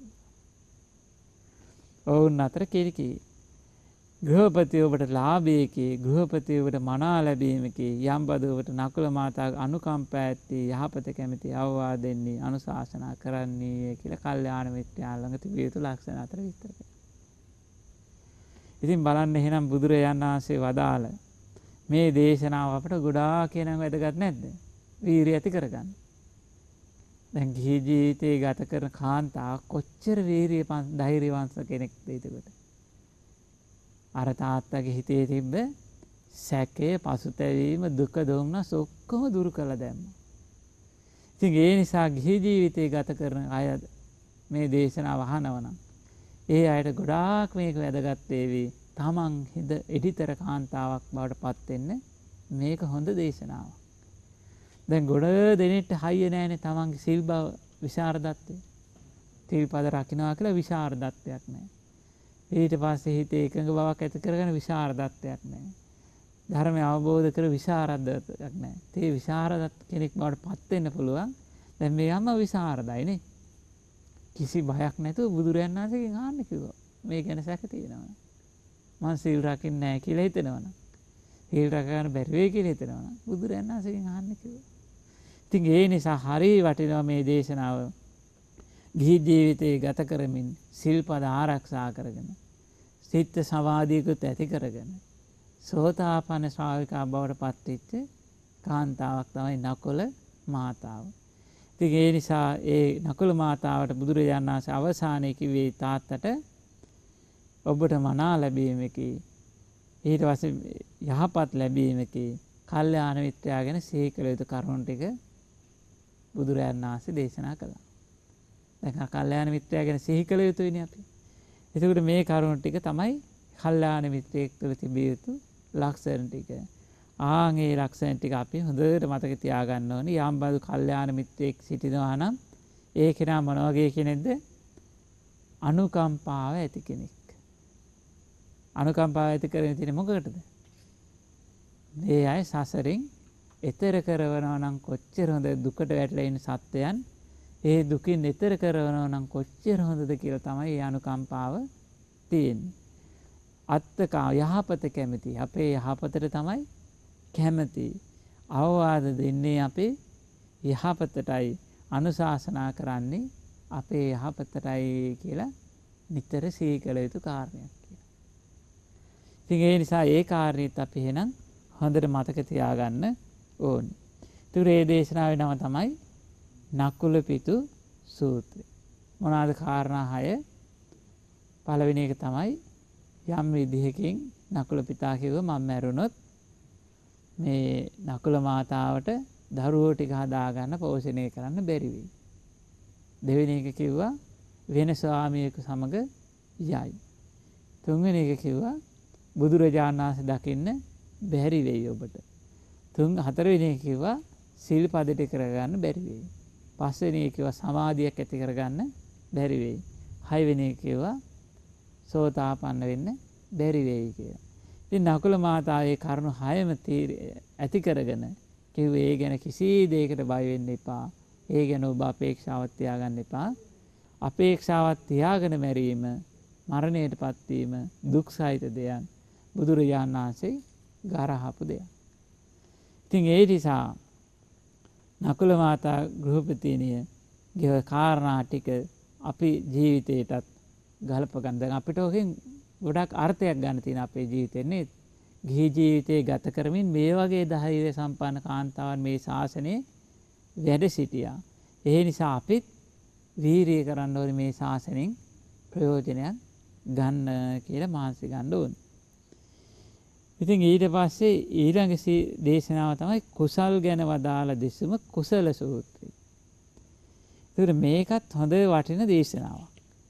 ඔවුන් අතර කිරිකි. ගෘහපති ඔබට ලාභයකේ ගෘහපති ඔබට මනා ලැබීමකේ යම් බද ඔබට නකුල මාතාගේ අනුකම්පා ඇත්තේ යහපත කැමැති අවවාද දෙන්නේ අනුශාසනා කරන්නේ කියලා කල්යාණ මිත්‍රයන් ළඟ තිබිය යුතු ලක්ෂණ අතර විස්තර කරනවා. ඉතින් බලන්න එහෙනම් බුදුරජාණන් වහන්සේ වදාළ මේ දේශනාව අපට ගොඩාක් කියනම වැදගත් නැද්ද? වීරිය ඇති කරගන්න. දැන් ගිහි ජීවිතේ ගත කරන කාන්තාව කොච්චර වීරිය ධෛර්යවන්ත කෙනෙක්ද ඒකට. අර තාත්තගේ හිතේ තිබ්බ සැකය, පසුතැවීම, දුක, දොම්නස් ඔක්කොම දුරු කළා දැම්මා. ඉතින් ඒ නිසා ගිහි ජීවිතේ ගත කරන අය මේ දේශනාව අහනවා නම් ඒ අයට ගොඩාක් මේක වැදගත් වේවි. තමන් හිඳ එඩිතර කාන්තාවක් බවට පත් වෙන්න මේක හොඳ දේශනාවක්. දැන් ගොඩ දෙනෙට හයිය නැහැනේ තමන්ගේ සිල් බව විශාරදත්වය. තීල්පද රකින්නවා කියලා විශාරදත්වයක් නැහැ. ඊට පස්සේ හිතේ එකඟ බවක් ඇති කරගෙන විශාරදත්වයක් නැහැ. ධර්මය අවබෝධ කර විශාරදත්වයක් නැහැ. තේ විශාරදත් කෙනෙක් බවට පත් වෙන්න පුළුවන්. දැන් මේ යම විශාරදයිනේ. කිසි බයක් නැතුව බුදුරයන් වහන්සේගෙන් අහන්න කිව්වා. මේ ගැන සැක තියෙනවා. මං සීල් රකින්නේ නැහැ කියලා හිතනවනම්, සීල් රැකගන්න බැරි වෙයි කියලා හිතනවනම් බුදුරයන් වහන්සේගෙන් අහන්න කිව්වා. ඉතින් ඒ නිසා හරි වටිනවා මේ දේශනාව. ගිහි ජීවිතේ ගත කරමින් සිල්පද ආරක්ෂා කරගෙන, සිත සමාධියකුත් ඇති කරගෙන, සෝතාපන්න ශ්‍රාවිකා බවට පත්වෙච්ච කාන්තාවක් තමයි නකුල මාතාව. ඉතින් ඒ නිසා ඒ නකුල මාතාවට බුදුරජාණන් වහන්සේ අවසානයේ කිව්වේ තාත්තට ඔබට මනා ලැබීමකී ඊට පස්සේ යහපත් ලැබීමකී කල්යාණ මිත්‍රයා ගැන සිහි කළ යුතු කරුණු ටික බුදුරජාණන් වහන්සේ දේශනා කළා. දැන් කල්යාණ මිත්‍රයා ගැන සිහි කළ යුතුයිනේ අපි. එතකොට මේ කරුණු ටික තමයි කල්යාණ මිත්‍රයෙක් තුළ තිබිය යුතු ලක්ෂණ ටික. ආන් ඒ ලක්ෂණ ටික අපි හොඳට මතක තියාගන්න ඕනේ. යම් බඳු කල්යාණ මිත්‍රයෙක් සිටිනවා නම් ඒ කෙනා මොන වගේ කෙනෙක්ද? අනුකම්පාව ඇති කෙනෙක්. අනුකම්පාව ඇති කරගෙන තියෙන්නේ මොකකටද? මේ අය සසරින් එතර කරනවා නම් කොච්චර හොඳ දුකට වැටලා ඉන්න සත්වයන් ඒ දුකින් එතර කරනවා නම් කොච්චර හොඳද කියලා තමයි මේ අනුකම්පාව තියෙන්නේ. අත්තක යහපත කැමති. අපේ යහපතට තමයි කැමති. අවවාද දෙන්නේ අපේ යහපතටයි, අනුශාසනා කරන්නේ අපේ යහපතටයි කියලා නිතර සිහි කළ යුතු කාරණයක් කියලා. ඉතින් ඒ නිසා ඒ කාරණේත් අපි එහෙනම් හොඳට මතක තියාගන්න ඕනේ. තුරේ දේශනාවේ නම තමයි නකුල පිටු සූත්‍රය. මොනවාද කාරණා හය? පළවෙනි එක තමයි යම් විදිහකින් නකුල පිතා කිව්ව මම මැරුණොත් මේ නකුල මාතාවට දරුවෝ ටික හදාගන්න පෝෂණය කරන්න බැරි වෙයි. දෙවෙනි එක කිව්වා වෙන ස්වාමියෙකු සමග යයි. තුන්වෙනි එක කිව්වා බුදුරජාණන් වහන්සේ දකින්න බැරි වෙයි ඔබට. තුන් හතරවෙනි එක කිව්වා සිල්පද ටික කරගන්න බැරි වෙයි. පස්වෙනි එක කිව්වා සමාධියක් ඇති කරගන්න බැරි වෙයි. හයවෙනි එක කිව්වා සෝතාපන්න වෙන්න බැරි වෙයි කියලා. ඉතින් නකුල මාතාවේ කරුණු හයම ඇති කරගෙන කිව්වේ ඒ ගැන කිසි දෙයකට බය වෙන්න එපා. ඒ ගැන ඔබ අපේක්ෂාවක් තියාගන්න එපා. අපේක්ෂාවක් තියාගෙන මැරීම, මරණයටපත් වීම දුක් සහිත දෙයක්. බුදුරජාණන් වහන්සේ ගරහපු දෙයක්. ඉතින් ඒ නිසා නකුල මාතා ගෘහපතිනිය ගේ කාරණා ටික අපි ජීවිතේටත් ගලප ගන්න. දැන් අපිට ඔකෙන් ගොඩක් අර්ථයක් ගන්න තියෙන අපේ ජීවිතේ නේද? ගිහි ජීවිතේ ගත කරමින් මේ වගේ ධෛර්ය සම්පන්න කාන්තාවන් මේ ශාසනයේ වැඩ සිටියා. ඒ නිසා අපිත් වීරිය කරන්න ඕනේ මේ ශාසනයෙන් ප්‍රයෝජනයක් ගන්න කියලා මහන්සි ගන්න ඕනේ. ඉතින් ඊට පස්සේ ඊළඟ දේශනාව තමයි කුසල් ගැන වදාළ දෙසුම කුසල සූත්‍රය. ඒතර මේකත් හොඳ වටින දේශනාවක්.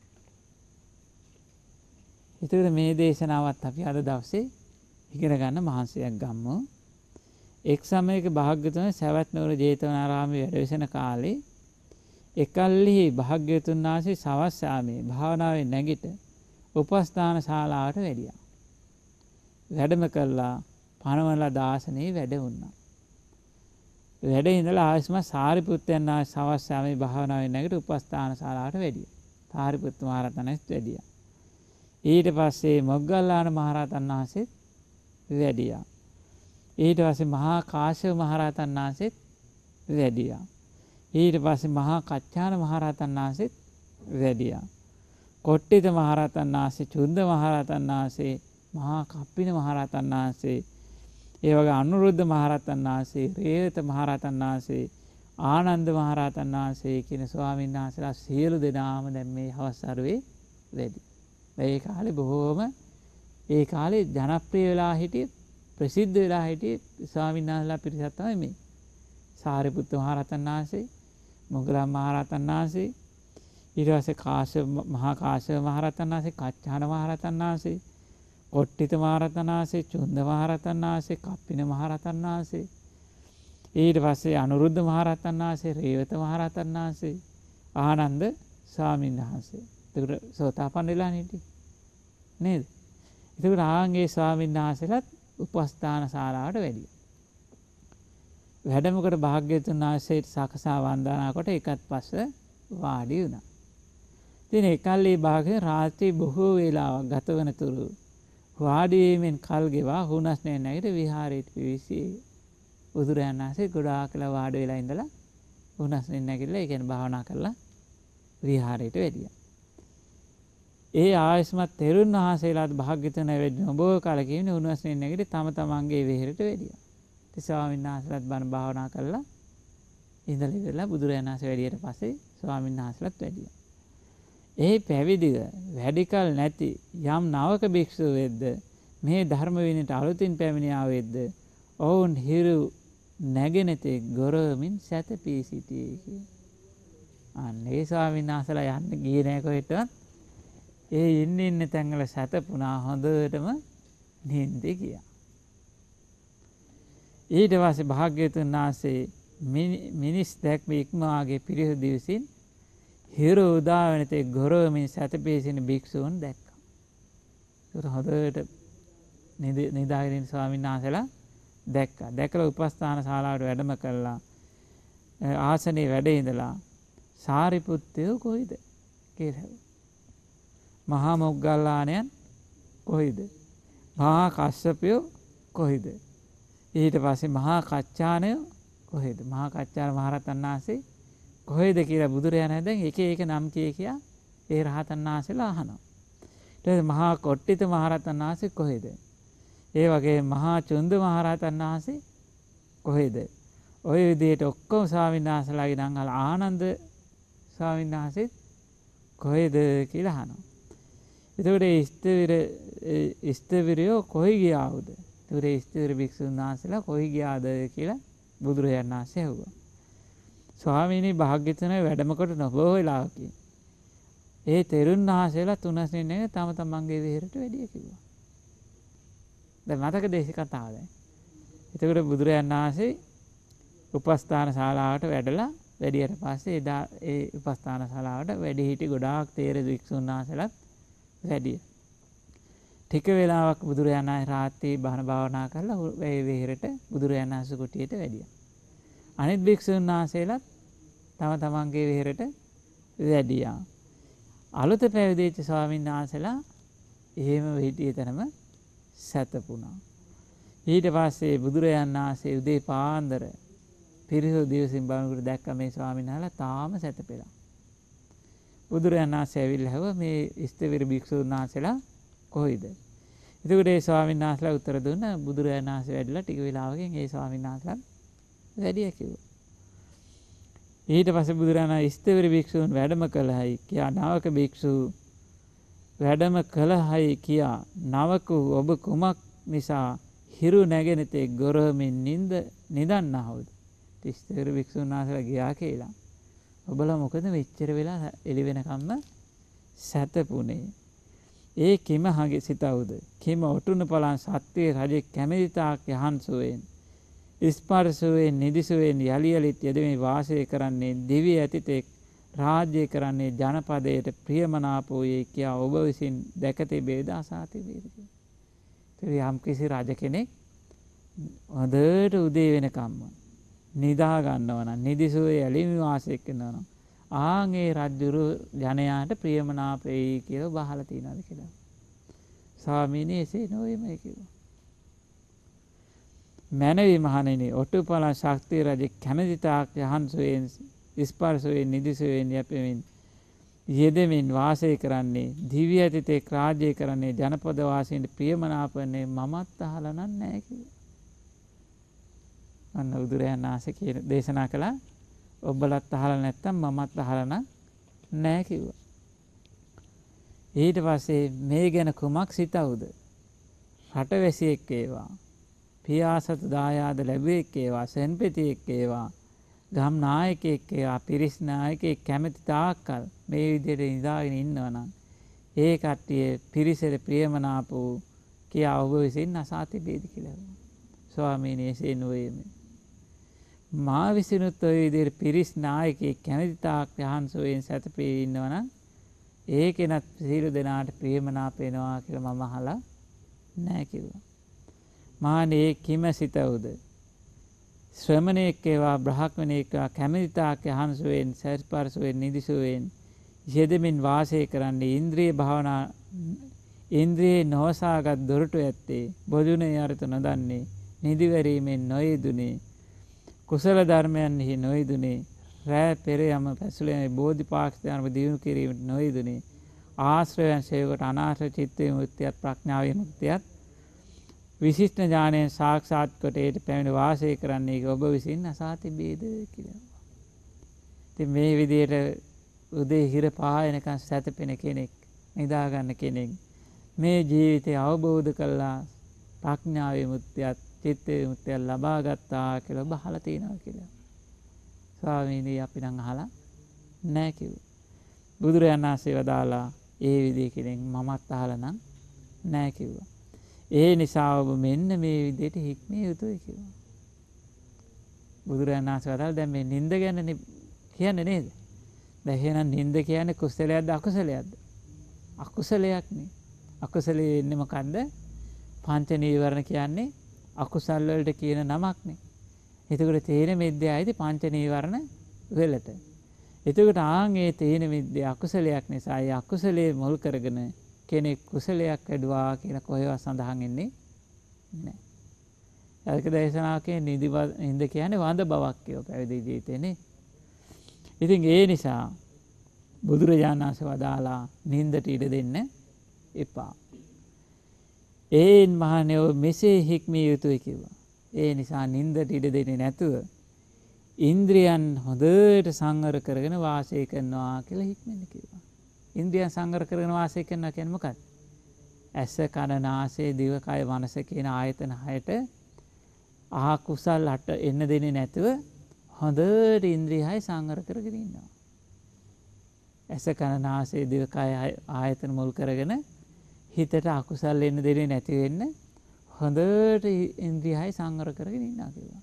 ඒතර මේ දේශනාවත් අපි අද දවසේ ඉගෙන ගන්න මහන්සියක් ගමු. එක් සමයක භාග්‍යවතුන් සවැත් නුවර ජේතවනාරාමයේ වැඩ වෙසෙන කාලේ එකල්හි භාග්‍යවතුන් වහන්සේ සවස් යාමේ භාවනාවේ නැගිට උපස්ථාන ශාලාවට වැඩියා. වැඩම කළා පනවලා දාසනේ වැඩ වුණා. වැඩ ඉඳලා ආයස්ම සාරිපුත්තයන් වහන්සේ සවස් යාමේ භාවනාවේ නැගිට උපස්ථාන ශාලාවට වැඩියා. සාරිපුත්ත මහ රහතන්වත් වැඩියා. ඊට පස්සේ මොග්ගල්ලාන මහ රහතන් වහන්සේත් වැඩියා. ඊට පස්සේ මහා කාශ්‍යප මහ රහතන් වහන්සේත් වැඩියා. ඊට පස්සේ මහා කච්චාන මහ රහතන් වහන්සේත් වැඩියා. කොට්ටිත මහ රහතන් වහන්සේ, චුන්ද මහ රහතන් වහන්සේ, මහා කප්පින මහ රහතන් වහන්සේ, ඒ වගේ අනුරුද්ධ මහ රහතන් වහන්සේ, රේවත මහ රහතන් වහන්සේ, ආනන්ද මහ රහතන් වහන්සේ කියන ස්වාමීන් වහන්සේලා සියලු දෙනාම දැන් මේ හවස් අරුවේ වැඩි. ඒ කාලේ බොහෝම ඒ කාලේ ජනප්‍රිය වෙලා හිටියේ, ප්‍රසිද්ධ වෙලා හිටියේ ස්වාමීන් වහන්සේලා පිරිසක් තමයි මේ. සාරිපුත්ත මහ රහතන් වහන්සේ, මොග්ගලම් මහ රහතන් වහන්සේ, ඊට පස්සේ කාශ්‍යප මහා කාශ්‍යප මහ රහතන් වහන්සේ, කච්චාන මහ රහතන් වහන්සේ, කොට්ටිත මහ රහතන් වහන්සේ, චුන්ද මහ රහතන් වහන්සේ, කප්පින මහ රහතන් වහන්සේ, ඊට පස්සේ අනුරුද්ධ මහ රහතන් වහන්සේ, රේවත මහ රහතන් වහන්සේ, ආනන්ද ස්වාමීන් වහන්සේ. ඒකට සෝතාපන්න වෙලා හිටියේ නේද? ඒකට ආන්ගේ ස්වාමීන් වහන්සේලාත් උපස්ථාන ශාලාවට වැඩියා. වැඩමකට භාග්‍යවතුන් වහන්සේට සකසා වන්දනා කොට එකත් පස්ස වාඩි වුණා. ඉතින් එකල්ලි භාගයේ රාත්‍රී බොහෝ වේලාවක් ගත වන තුරු වාඩි වීමෙන් කල් ගෙවා හුනස්නේ නැගිට විහාරයට පිවිසී බුදුරජාණන් වහන්සේ ගොඩාක් වෙලා වාඩි වෙලා ඉඳලා හුනස්නේ නැගිටලා ඒ කියන්නේ භාවනා කරලා විහාරයට වැඩියා. ඒ ආයස්මත් තෙරුන් වහන්සේලාත් භාග්‍යවතුන් වෙද්දී ඔබෝ කාල කියන්නේ හුනස්නේ නැගිට තම තමන්ගේ විහෙරට වැඩියා. ඉතින් ස්වාමීන් වහන්සේලාත් බණ භාවනා කරලා ඉඳලා ඉවරලා බුදුරජාණන් වහන්සේ වැඩියට පස්සේ ස්වාමීන් වහන්සේලාත් වැඩියා. ඒ පැවිදිව වැඩිකල් නැති යම් නවක භික්ෂුව වෙද්ද මේ ධර්ම විනයට අලුතින් පැමිණියා වෙද්ද ඔවුන් හිරු නැගෙන තෙක් ගොරවමින් සැතපී සිටියේ කිය. අනේ ස්වාමීන් වහන්සේලා යන්න ගියේ නැහැ කොහෙටවත්. ඒ ඉන්න ඉන්න තැන්වල සැතපුණා හොඳටම නිින්දේ ගියා. ඊට පස්සේ භාග්‍යවතුන් වහන්සේ මිනිස් දැක්ම ඉක්මවාගේ පිරිස දිවසින් හිරු උදා වෙන තේ ගොරවමින් සැතපී සිටින භික්ෂූන් දැක්කා. ඒක හොඳට නිදාගෙන ස්වාමීන් වහන්සේලා දැක්කා. දැකලා උපස්ථාන ශාලාවට වැඩම කළා. ආසනේ වැඩ ඉඳලා සාරිපුත්තයෝ කොයිද කියලා. මහා මොග්ගල්ලාණන් කොයිද? මහා කස්සපයෝ කොයිද? ඊට පස්සේ මහා කච්චානයෝ කොහෙද? මහා කච්චාන මහ රහතන් වහන්සේ කොහෙද කියලා බුදුරජාණන් දැන් එක එක නම් කිය කියා ඒ රහතන් වහන්සේලා අහනවා. ඊට පස්සේ මහා කොට්ටිත මහ රහතන් වහන්සේ කොහෙද? ඒ වගේ මහා චුන්ද මහ රහතන් වහන්සේ කොහෙද? ඔය විදිහට ඔක්කොම ස්වාමීන් වහන්සේලාගේ නම් අහලා ආනන්ද ස්වාමීන් වහන්සේ කොහෙද කියලා අහනවා. එතකොට ඒ ඉස්තවිර ඉස්තවිරයෝ කොහි ගියාවුද? එතකොට ඒ ඉස්තවිර භික්ෂුන් වහන්සේලා කොහි ගියාද කියලා බුදුරජාණන් වහන්සේ ඇහුවා. ස්වාමීනි භාග්‍යවතුන් වැඩම කොට නොබෝ වෙලාවකින් ඒ තෙරුන් වහන්සේලා තුනස්නේ නේ තම තමන්ගේ විහෙරට වැඩිය කිව්වා. දැන් මතක දේශ කතාව දැන්. එතකොට බුදුරජාණන් වහන්සේ උපස්ථාන ශාලාවට වැඩලා වැඩියට පස්සේ එදා ඒ උපස්ථාන ශාලාවට වැඩි හිටි ගොඩාක් තේර වික්ෂුන් වහන්සේලාත් වැඩිය. ටික වෙලාවක් බුදුරජාණන් වහන්සේ රාත්‍රී බණ භාවනා කරලා ඒ විහෙරට බුදුරජාණන් වහන්සේ කුටියට වැඩියා. අනිත් භික්ෂුන් වහන්සේලාත් තම තමන්ගේ විහෙරට වැඩියා. අලුත පැවිදිච්ච ස්වාමීන් වහන්සේලා එහෙම හිටියේ තැනම සැතපුණා. ඊට පස්සේ බුදුරජාණන් වහන්සේ උදේ පාන්දර පිරිසු දිවසින් බලනකොට දැක්ක මේ ස්වාමීන් වහන්සේලා තාම සැතපෙලා. බුදුරජාණන් වහන්සේ ඇවිල්ලා හැව මේ ඉස්තවිර භික්ෂුන් වහන්සේලා කොයිද? එතකොට ඒ ස්වාමීන් වහන්සේලා උත්තර දුන්නා බුදුරජාණන් වහන්සේ වැඩිලා ටික වෙලාවකින් ඒ ස්වාමීන් වහන්සේලා වැඩිය කිව්වා. ඊට පස්සේ බුදුරජාණන් ඉස්තවිර භික්ෂූන් වැඩම කළහයි කියා නවක භික්ෂු වැඩම කළහයි කියා නවක ඔබ කුමක් නිසා හිරු නැගෙන තේ ගොරමින් නිඳ නිදන්නාවුද? ඉස්තවිර භික්ෂුන් වහන්සේලා ගියා කියලා. ඔබලා මොකද මෙච්චර වෙලා එළි වෙනකම්ම සැතපුනේ? ඒ කිම හගේ සිතවුද? කිම ඔටුන පලන් සත්‍යයේ රජෙ කැමැතිතාක් යහන්සුවෙන් ස්පර්ශුවෙන් නිදිසුවෙන් යලි යලිත් යෙදෙමින් වාසය කරන්නේ දිව්‍ය ඇතිතෙක් රාජ්‍ය කරන්නේ ජනපදයට ප්‍රියමනාප වූයේ කියා ඔබ විසින් දැක තිබේද අසා තිබේද? යම් කිසි රජ කෙනෙක් හොඳට උදේ වෙනකම්ම නිදා ගන්නවා නම් නිදිසුවේ ඇලිමි වාසය කරනවා නම් ආන් ඒ රජුරු ජනයාට ප්‍රියමනාප වෙයි කියලා බහලා තියනවාද කියලා. ස්වාමීනි එසේ නොවේමයි කිව්වා. මැනවි මහණෙනි ඔටුපල ශක්තිය රජ කැමැති තාක් යහන්සුවෙන් ස්පර්ශයෙන් නිදිසුවෙන් යැපෙමින් යෙදෙමින් වාසය කරන්නේ දිව්‍ය අතිතේ රාජ්‍ය කරන්නේ ජනපද වාසීන්ට ප්‍රියමනාපන්නේ මමත් අහලා නැහැ කිව්වා. අන්න බුදුරයන් ආසේ කියන දේශනා කළා ඔබලත් අහලා නැත්තම් මමත් අහලා නැහැ කිව්වා. ඊට පස්සේ මේ ගැන කුමක් සිතවුද? රටවැසියෙක් වේවා, පියාසත දායාද ලැබුවෙක් වේවා, සෙන්පතියෙක් වේවා, ගම් නායකයෙක් වේවා, පිරිස් නායකයෙක් කැමැති තාක්කල් මේ විදිහට නිදාගෙන ඉන්නවනම් ඒ කට්ටිය පිරිසට ප්‍රියමනාප වූ කියා ඔබ විසින් අසා තිබේද කියලා. ස්වාමීනි එසේ නොවේමි. මා විසිනුත් ඔය විදිහට පිරිස් නායකයෙක් කැමැති තාක් යහන්සෝයෙන් සැතපී ඉන්නවනම් ඒකෙනත් සියලු දෙනාට ප්‍රියමනාප වෙනවා කියලා මම අහලා නැහැ කිව්වා. මානේ කිම සිතවුද? ශ්‍රමණේක් වේවා බ්‍රහ්මණේක් වේවා කැමැති තාක් යහන්සෝයෙන් සස්පර්ශයෙන් නිදිසුවෙන් යෙදෙමින් වාසය කරන්නේ ඉන්ද්‍රිය භාවනා ඉන්ද්‍රියේ නොසාගත් දොරටු ඇත්තේ බොදුනේ අර්ථ නොදන්නේ නිදිවැරීමෙන් නොයෙදුනේ කුසල ධර්මයන්හි නොයෙදුනේ රෑ පෙර යම පැසුලේ බෝධිපාක්ෂිකයන්ව දියුණු කිරීමට නොයෙදුනේ ආශ්‍රයයන් සේවකට අනාශ්‍රය චිත්ත විමුක්තියත් ප්‍රඥා විමුක්තියත් විශිෂ්ට ඥානයෙන් සාක්ෂාත් කොට ඒට පැමිණ වාසය කරන්නේ ඔබ විසින් අසා තිබේද කියලා. ඉතින් මේ විදිහට උදේ හිර පායනකන් සැතපෙන කෙනෙක් නිදා ගන්න කෙනෙක් මේ ජීවිතය අවබෝධ කළා ප්‍රඥා විමුක්තියත් චිත්ත විමුක්තිය ලබා ගත්තා කියලා බහලා තියනවා කියලා. ස්වාමීනි අපි නම් අහලා නැහැ කිව්වා. බුදුරජාණන් වහන්සේ වදාලා ඒ විදිහ කෙනෙක් මමත් අහලා නම් නැහැ කිව්වා. ඒ නිසා ඔබ මෙන්න මේ විදිහට හික්මිය යුතුයි කිව්වා. බුදුරජාණන් වහන්සේ වදාලා දැන් මේ නිින්ද ගැන කියන්නේ නේද? දැන් එහෙනම් නිින්ද කියන්නේ කුසලයක්ද අකුසලයක්ද? අකුසලයක් නේ. අකුසලයේ ඉන්නේ මොකද්ද? පංච නීවරණ කියන්නේ අකුසල් වලට කියන නමක් නේ. එතකොට තේන මිද්‍යාවයිද පංච නීවරණ වලට. එතකොට ආන් ඒ තේන මිද්‍යාව අකුසලයක් නිසා ඒ අකුසලයේ මුල් කරගෙන කෙනෙක් කුසලයක් වැඩුවා කියලා කොහෙවත් සඳහන් වෙන්නේ නැහැ. ඒක දේශනාවකේ නිදි නින්ද කියන්නේ වඳ බවක් කියව පැවිදි ජීවිතේනේ. ඉතින් ඒ නිසා බුදුරජාණන් වහන්සේ වදාලා නින්දට ඉඩ දෙන්න එපා. ඒන් මහණෙනි මෙසේ හික්මිය යුතුයි කිව්වා. ඒ නිසා නින්දට ඉඩ දෙන්නේ නැතුව ඉන්ද්‍රියන් හොඳට සංවර කරගෙන වාසය කරනවා කියලා හික්මෙන්න කිව්වා. ඉන්ද්‍රියන් සංවර කරගෙන වාසය කරනවා කියන්නේ මොකක්ද? ඇස කන නාසය දිව කය මනස කියන ආයතන හයට ආ කුසල් අට එන්න දෙන්නේ නැතුව හොඳට ඉන්ද්‍රිය හය සංවර කරගෙන ඉන්නවා. ඇස කන නාසය දිව කය ආයතන මුල් කරගෙන හිතට අකුසල් එන්න දෙන්නේ නැති වෙන්න හොඳට ඉන්ද්‍රිය හය සංවර කරගෙන ඉන්නවා කියලා.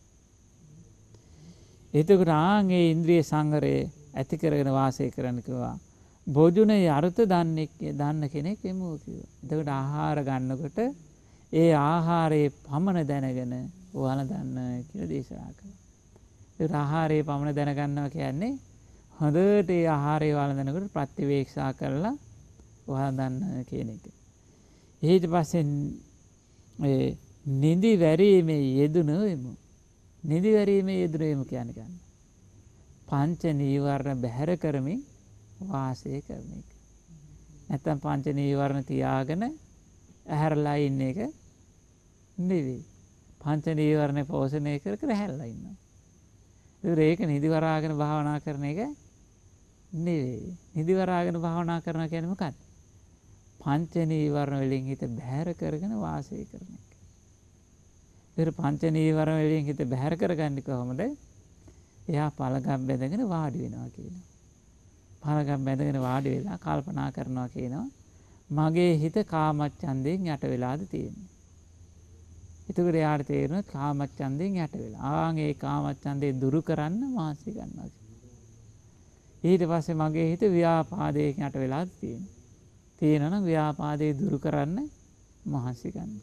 එතකොට ආන්ගේ ඉන්ද්‍රිය සංවරය ඇති කරගෙන වාසය කරන්න කිව්වා. භෝජනේ අර්ථ දන්නේ දන්න කෙනෙක් වෙමු කිව්වා. එතකොට ආහාර ගන්නකොට ඒ ආහාරයේ පමණ දැනගෙන වළඳන්න කියලා දේශනා කළා. ඒ ආහාරයේ පමණ දැනගන්නවා කියන්නේ හොඳට ඒ ආහාරය වළඳනකොට ප්‍රතිවේක්ෂා කරලා වළඳන්න කියන එක. ඊට පස්සේ ඒ නිදි වැරීමේ යෙදුණු වෙමු. නිදි වැරීමේ යෙදුණු වෙමු කියන්නේ ගන්න. පංච නීවරණ බැහැර කරමින් වාසය කරන එක. නැත්තම් පංච නීවරණ තියාගෙන ඇහැරලා ඉන්න එක නෙවෙයි. පංච නීවරණ පෝෂණය කර කර ඇහැරලා ඉන්නවා. ඒක නිදි වරාගෙන භාවනා කරන එක නෙවෙයි. නිදි වරාගෙන භාවනා කරනවා කියන්නේ මොකක්ද? පංච නීවරණ වලින් හිත බැහැර කරගෙන වාසය කරන එක. ඒතර පංච නීවරණ වලින් හිත බැහැර කරගන්නේ කොහොමද? එයා පළගම් බැඳගෙන වාඩි වෙනවා කියනවා. පළගම් බැඳගෙන වාඩි වෙලා කල්පනා කරනවා කියනවා. මගේ හිත කාමච්ඡන්දයෙන් යට වෙලාද තියෙන්නේ. එතකොට එයාට තේරෙනවා කාමච්ඡන්දයෙන් යට වෙලා. ආන් ඒ කාමච්ඡන්දේ දුරු කරන්න මාසි ගන්නවා. ඊට පස්සේ මගේ හිත ව්‍යාපාදයෙන් යට වෙලා තියෙනවා. තියෙනවා නම් ව්‍යාපාදේ දුරු කරන්න මහන්සි ගන්න.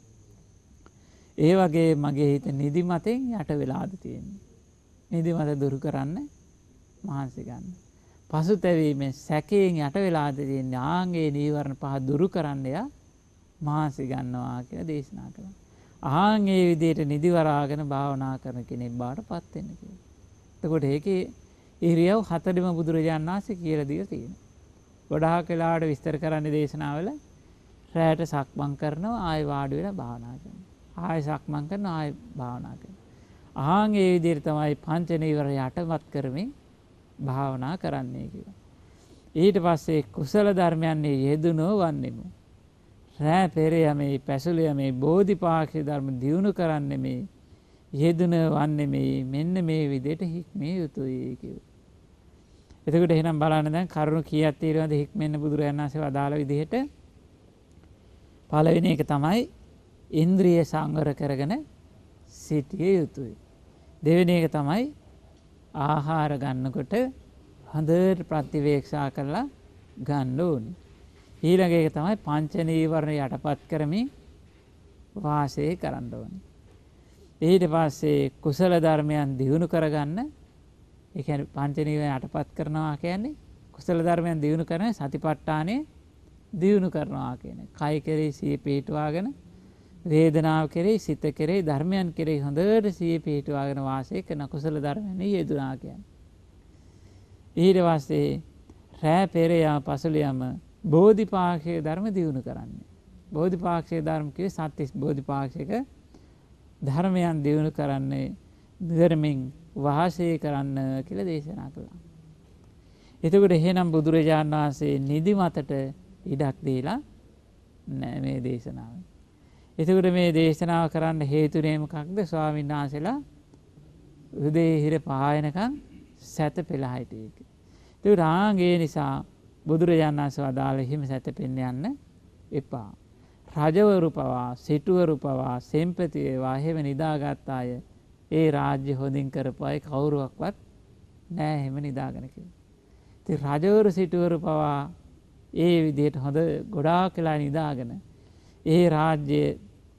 ඒ වගේ මගේ හිත නිදිමතෙන් යට වෙලාද තියෙන්නේ. නිදිමත දුරු කරන්න මහන්සි ගන්න. පසුතැවීමෙන් සැකයෙන් යට වෙලාද තියෙන්නේ. ආන්ගේ නීවරණ පහ දුරු කරන්න යා මහන්සි ගන්නවා කියලා දේශනා කළා. ආන් ඒ විදිහට නිදිවරාගෙන භාවනා කරන කෙනෙක් බවට පත් වෙන්න කියලා. එතකොට ඒකේ ඉරියව් හතරෙම බුදුරජාණන් වහන්සේ කියලා දීලා තියෙනවා. ගොඩාක් වෙලාවට විස්තර කරන්නේ දේශනාවල රැයට සක්මන් කරනවා ආයෙ වාඩි වෙලා භාවනා කරනවා. ආයෙ සක්මන් කරනවා ආයෙ භාවනා කරනවා. ආන් ඒ විදිහට තමයි පංච නීවර යටපත් කරමින් භාවනා කරන්නේ කියලා. ඊට පස්සේ කුසල ධර්මයන් යෙදුනෝ වන්නෙමු. රැ පෙරේ යමේ පැසුල යමේ බෝධිපාක්ෂික ධර්ම දියුණු කරන්නේ මේ යෙදුන වන්නේ මේ මෙන්න මේ විදිහට හික්මිය යුතුයි කියලා. එතකොට එහෙනම් බලන්න දැන් කරුණු කීයක් තියෙනවද හික්මෙන්න බුදුරජාණන් වහන්සේ වදාළ විදිහට? පළවෙනි එක තමයි ඉන්ද්‍රිය සංවර කරගෙන සිටිය යුතුයි. දෙවෙනි එක තමයි ආහාර ගන්නකොට හොඳට ප්‍රතිවේක්ෂා කරලා ගන්න ඕනේ. ඊළඟ එක තමයි පංච නීවරණ යටපත් කරමින් වාසය කරන්න ඕනේ. ඊට පස්සේ කුසල ධර්මයන් දියුණු කරගන්න. ඒ කියන්නේ පංච නීවරණ යටපත් කරනවා කියන්නේ කුසල ධර්මයන් දියුණු කරන සතිපට්ඨානය දියුණු කරනවා කියන්නේ. කය කෙරෙහි සිය පිහිටුවාගෙන වේදනාව කෙරෙහි සිත කෙරෙහි ධර්මයන් කෙරෙහි හොඳට සිය පිහිටුවාගෙන වාසය කරන කුසල ධර්මයන් යෙදුණා කියන්නේ. ඊට පස්සේ රැ පෙරේ යා පසුල යම බෝධිපාක්ෂික ධර්ම දියුණු කරන්නේ. බෝධිපාක්ෂික ධර්ම කියේ සත්‍තිස් බෝධිපාක්ෂික ධර්මයන් දියුණු කරන්නේ ධර්මයෙන් වාසය කරන්න කියලා දේශනා කළා. එතකොට එහෙනම් බුදුරජාණන් වහන්සේ නිදිමතට ඉඩක් දීලා නැහැ මේ දේශනාව. එතකොට මේ දේශනාව කරන්න හේතුනේ මොකක්ද? ස්වාමීන් වහන්සේලා උදේ හිර පහයනකම් සැතපෙළ හිටියේ. ඒ රාගය නිසා බුදුරජාණන් වහන්සේ වදාළ හිම සැතපෙන්න යන්න එපා. රජවරු පවා සිටුවරු පවා සෙම්පති වේවා එහෙම නිදාගත් අය ඒ රාජ්‍ය හොඳින් කරපු අය කවුරුවක්වත් නෑ එහෙම නිදාගෙන කියලා. ඉතින් රජවරු සිටුවරු පවා ඒ විදිහට හොඳ ගොඩාක් වෙලා නිදාගෙන ඒ රාජ්‍යයේ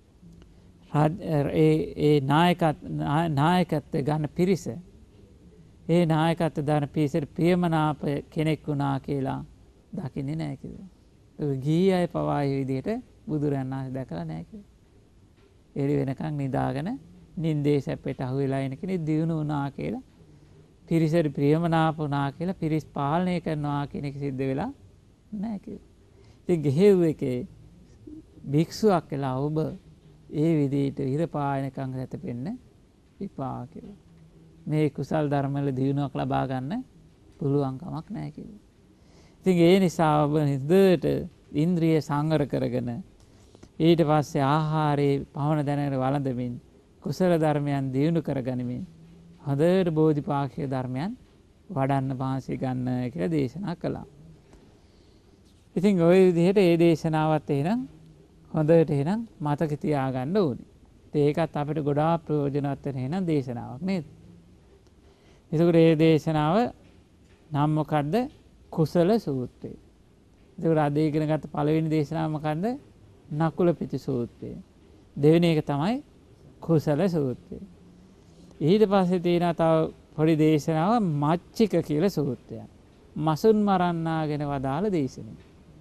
ඒ ඒ නායකත් නායකත්වය ගන්න පිරිස ඒ නායකත්වය දාන පිරිසට ප්‍රියමනාප කෙනෙක් වුණා කියලා දකින්නේ නැහැ කියලා. ඒ ගිහි අය පවා ඒ විදිහට බුදුරජාණන් වහන්සේ දැකලා නැහැ කියලා. එළි වෙනකන් නිදාගෙන නින්දේ සැපයට අහු වෙලා ඉන්න කෙනෙක් දියුණු වුණා කියලා පිරිසට ප්‍රියමනාප වුණා කියලා පිරිස් පාලනය කරනවා කියන එක සිද්ධ වෙලා නැහැ කියලා. ඉතින් ගෙහෙව් එකේ භික්ෂුවක් කියලා ඔබ ඒ විදිහට ඉර පායනකම් හැතපෙන්න විපා කියලා. මේ කුසල් ධර්ම වල දියුණුවක් ලබා ගන්න පුළුවන් කමක් නැහැ කියලා. ඉතින් ඒ නිසා ඔබ හිතට ඉන්ද්‍රිය සංවර කරගෙන ඊට පස්සේ ආහාරයේ පවන දැනගෙන වළඳමින් කුසල ධර්මයන් දියුණු කරගනිමින් හොඳට බෝධිපාක්ෂික ධර්මයන් වඩන්න පාසි ගන්න කියලා දේශනා කළා. ඉතින් ওই විදිහට ඒ දේශනාවත් එහෙනම් හොඳට එහෙනම් මතක තියාගන්න ඕනේ. ඒකත් අපිට ගොඩාක් ප්‍රයෝජනවත් වෙන එහෙනම් දේශනාවක් නේද? ඒකට මේ දේශනාව නම් මොකද්ද? කුසල සූත්‍රය. ඒකට අද ඉගෙන ගත්ත පළවෙනි දේශනාව මොකද්ද? නකුල පිටි සූත්‍රය. දෙවෙනි එක තමයි කුසල සූත්‍රය. ඊට පස්සේ තියෙනවා තව පොඩි දේශනාව මච්චික කියලා සූත්‍රයක්. මසුන් මරන්නා ගැන වදාළ දේශනය.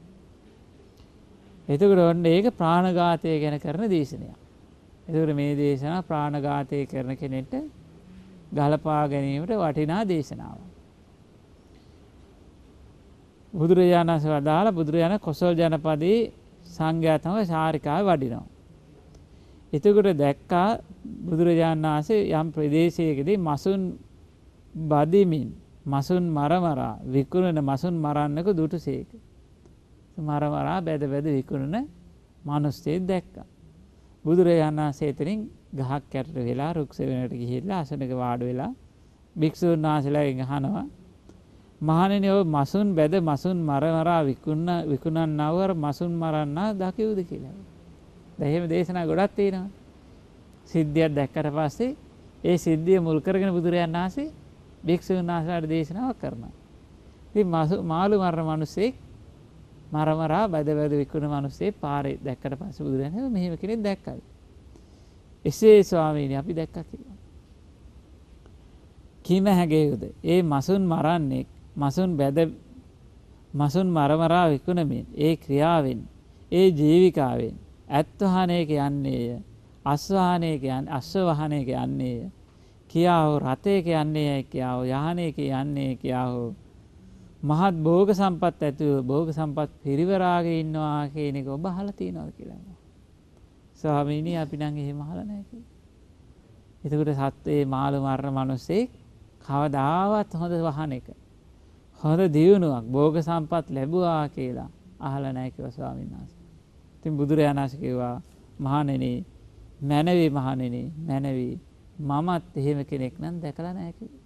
එතකොට ඔන්න ඒක ප්‍රාණඝාතය ගැන කරන දේශනයක්. එතකොට මේ දේශනාව ප්‍රාණඝාතය කරන කෙනෙක්ට ගලපා ගැනීමට වටිනා දේශනාවක්. බුදුරජාණන් වහන්සේ වදාළ බුදුරජාණන් කොසල් ජනපදයේ සංඝයා තමයි ශාරිකාව වඩිනවා. එතකොට දැක්කා බුදුරජාණන් වහන්සේ යම් ප්‍රදේශයකදී මසුන් බදිමින් මසුන් මර මරා විකුණන මසුන් මරන්නක දුටුසේක. මර මරා බැද බැද විකුණන මිනිස්සෙක් දැක්කා. බුදුරජාණන් වහන්සේ එතනින් ගහක් යටට වෙලා රුක්ෂ වෙනට ගිහිල්ලා අසනක වාඩි වෙලා භික්ෂුන් වහන්සේලාගෙන් අහනවා මහණෙනි ඔය මසුන් බැද මසුන් මර මරා විකුණන විකුණන්නවර මසුන් මරන්නා දකියුද කියලා. දැන් එහෙම දේශනා ගොඩක් තියෙනවා. සිද්ධියක් දැක්කට පස්සේ ඒ සිද්ධිය මුල් කරගෙන බුදුරජාණන් වහන්සේ භික්ෂුන් වහන්සේලාට දේශනාවක් කරනවා. ඉතින් මාළු මරන මිනිස්සෙක් මරමරා බද බද විකුණ මිනිස්සේ පාරේ දැක්කට පස්සේ බුදුරජාණන් මෙහෙම කෙනෙක් දැක්කද? එසේ ස්වාමීනි අපි දැක්කා කියලා. කීම හැගෙයිද? ඒ මසුන් මරන්නේ මසුන් බද මසුන් මරමරා විකුණමින් ඒ ක්‍රියාවෙන් ඒ ජීවිකාවෙන් ඇත්වහනේක යන්නේය. අස්වාහනේක යන්නේ අස්වහනේක යන්නේය. කියාව රතේක යන්නේය කියාව යහනේක යන්නේ කියාව මහත් භෝග සම්පත් ඇතුව භෝග සම්පත් පිරිවරාගේ ඉන්නවා කියන එක ඔබ අහලා තියෙනවද කියලා. ස්වාමීනි අපි නම් එහෙම අහලා නැහැ කියලා. එතකොට සත්ත්වේ මාළු මරන මිනිස්සෙක් කවදාවත් හොඳ වහන එක හොඳ දියුණුවක් භෝග සම්පත් ලැබුවා කියලා අහලා නැහැ කියලා ස්වාමීන් වහන්සේ. ඉතින් බුදුරජාණන් වහන්සේ කිව්වා මහණෙනි මැනවි මහණෙනි මැනවි මමත් එහෙම කෙනෙක් නම් දැකලා නැහැ කියලා.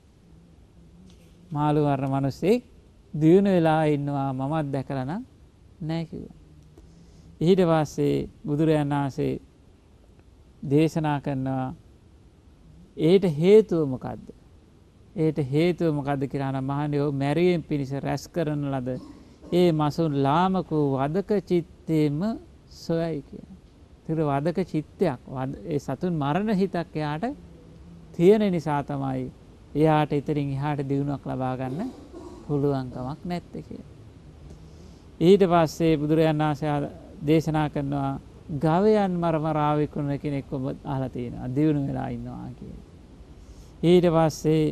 මාළු මරන මිනිස්සෙක් දියුණු වෙලා ඉන්නවා මමත් දැකලා නම් නැහැ කිව්වා. ඊට පස්සේ බුදුරජාණන් වහන්සේ දේශනා කරනවා ඒට හේතුව මොකද්ද? ඒට හේතුව මොකද්ද කියලා නම් මහණෙනි ඔව් මැරීම පිණිස රැස් කරන ලද ඒ මසුන් ලාමක වදක චිත්තේම සොයයි කියලා. ඒක වදක චිත්තයක් ඒ සතුන් මරණ හිතක් එයාට තියෙන නිසා තමයි එයාට ඉතින් එහාට දිනුවක් ලබා ගන්න පුළුවන් කමක් නැත්තේ කියලා. ඊට පස්සේ බුදුරජාණන් වහන්සේ දේශනා කරනවා ගවයන් මරමරා විකුණන කෙනෙක් ඔබ අහලා තියෙනවා දිනු වෙලා ඉන්නවා කියලා. ඊට පස්සේ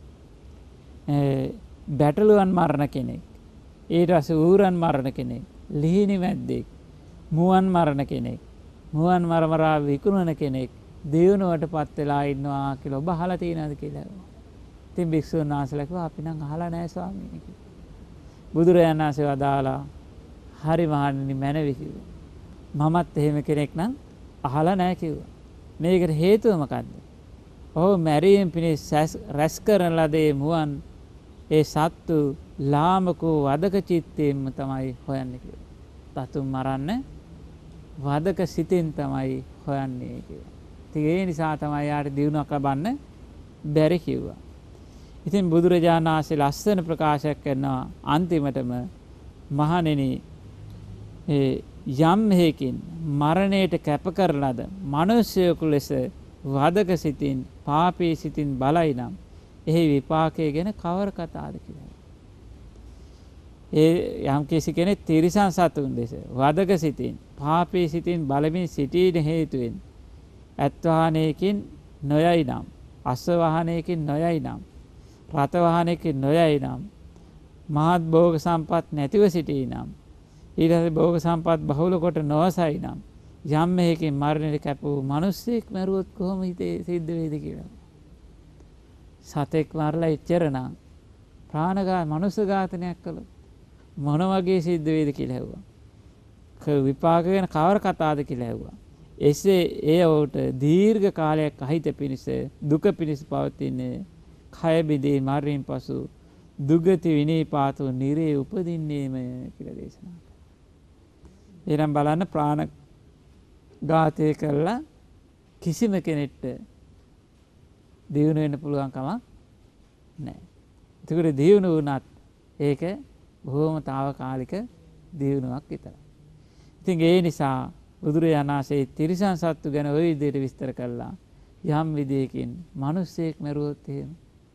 බැටළුවන් මරණ කෙනෙක්, ඊට පස්සේ ඌරන් මරණ කෙනෙක්, ලිහිණි මැද්දෙක්, මුවන් මරණ කෙනෙක්, මුවන් මරමරා විකුණන කෙනෙක් දිනුවටපත් වෙලා ඉන්නවා කියලා ඔබ අහලා තියෙනවද කියලා. ඉතින් භික්ෂුන් වහන්සේලා කිව්වා අපි නම් අහලා නැහැ ස්වාමීනි කියලා. බුදුරජාණන් වහන්සේ වදාලා හරි මහණෙනි මැනවි කිව්වා. මමත් එහෙම කෙනෙක් නම් අහලා නැහැ කිව්වා. මේකට හේතුව මොකද්ද? ඔව් මැරීම පිණිස රැස් කරන ලදේ මුවන් ඒ සත්තු ලාමක වදක චිත්තයෙන්ම තමයි හොයන්නේ කිව්වා. සතුන් මරන්න වදක සිතෙන් තමයි හොයන්නේ කිව්වා. ඉතින් ඒ නිසා තමයි යාට දිනුවක් ලබන්න බැරි කිව්වා. ඉතින් බුදුරජාණන් වහන්සේ ලස්සන ප්‍රකාශයක් කරනවා අන්තිමටම මහණෙනි ඒ යම් හේකින් මරණයට කැප කරලද මිනිසෙකු ලෙස වදක සිතින් පාපී සිතින් බලයි නම් එහි විපාකය ගැන කවර කතාවද කියලා. ඒ යම් කිසි කෙනෙක් තිරිසන් සතුන් ලෙස වදක සිතින් පාපී සිතින් බලමින් සිටීන හේතුවෙන් අත්වාහනයකින් නොයයි නම් අස්වාහනයකින් නොයයි නම් රත වාහනයකින් නොයයි නම් මහත් භෝග සම්පත් නැතිව සිටී නම් ඊට පස්සේ භෝග සම්පත් බහුල කොට නොවසයි නම් යම් මේකේ මරණයට කැපූ මිනිස්සෙක් මරුවොත් කොහොම හිතේ සිද්ධ වෙයිද කියලා. සතෙක් මරලා ඉච්චර නම් ප්‍රාණඝාත මනුස්ස ඝාතනයක් කළොත් මොන වගේ සිද්ධ වෙයිද කියලා ඇහුවා. ක විපාක ගැන කවර කතාවද කියලා ඇහුවා. එසේ ඒ උට දීර්ඝ කාලයක් අහිත පිණිස දුක පිණිස පවතින්නේ කය බිදී මරණින් පසු දුගති විනීපාතෝ නිරේ උපදින්නේම කියලා දේශනා කළා. එනම් බලන්න ප්‍රාණ ඝාතය කළා කිසිම කෙනෙක්ට දියුණු වෙන්න පුළුවන් කමක් නැහැ. ඒකට දියුණු වුණත් ඒක බොහොම తాවකාලික දියුණුවක් විතරයි. ඉතින් ඒ නිසා බුදුරජාණන් වහන්සේ තිරිසන් සත්තු ගැන ওই විදිහට විස්තර කළා. යම් විදියකින් මිනිස්සෙක් මරුවොත් එහෙම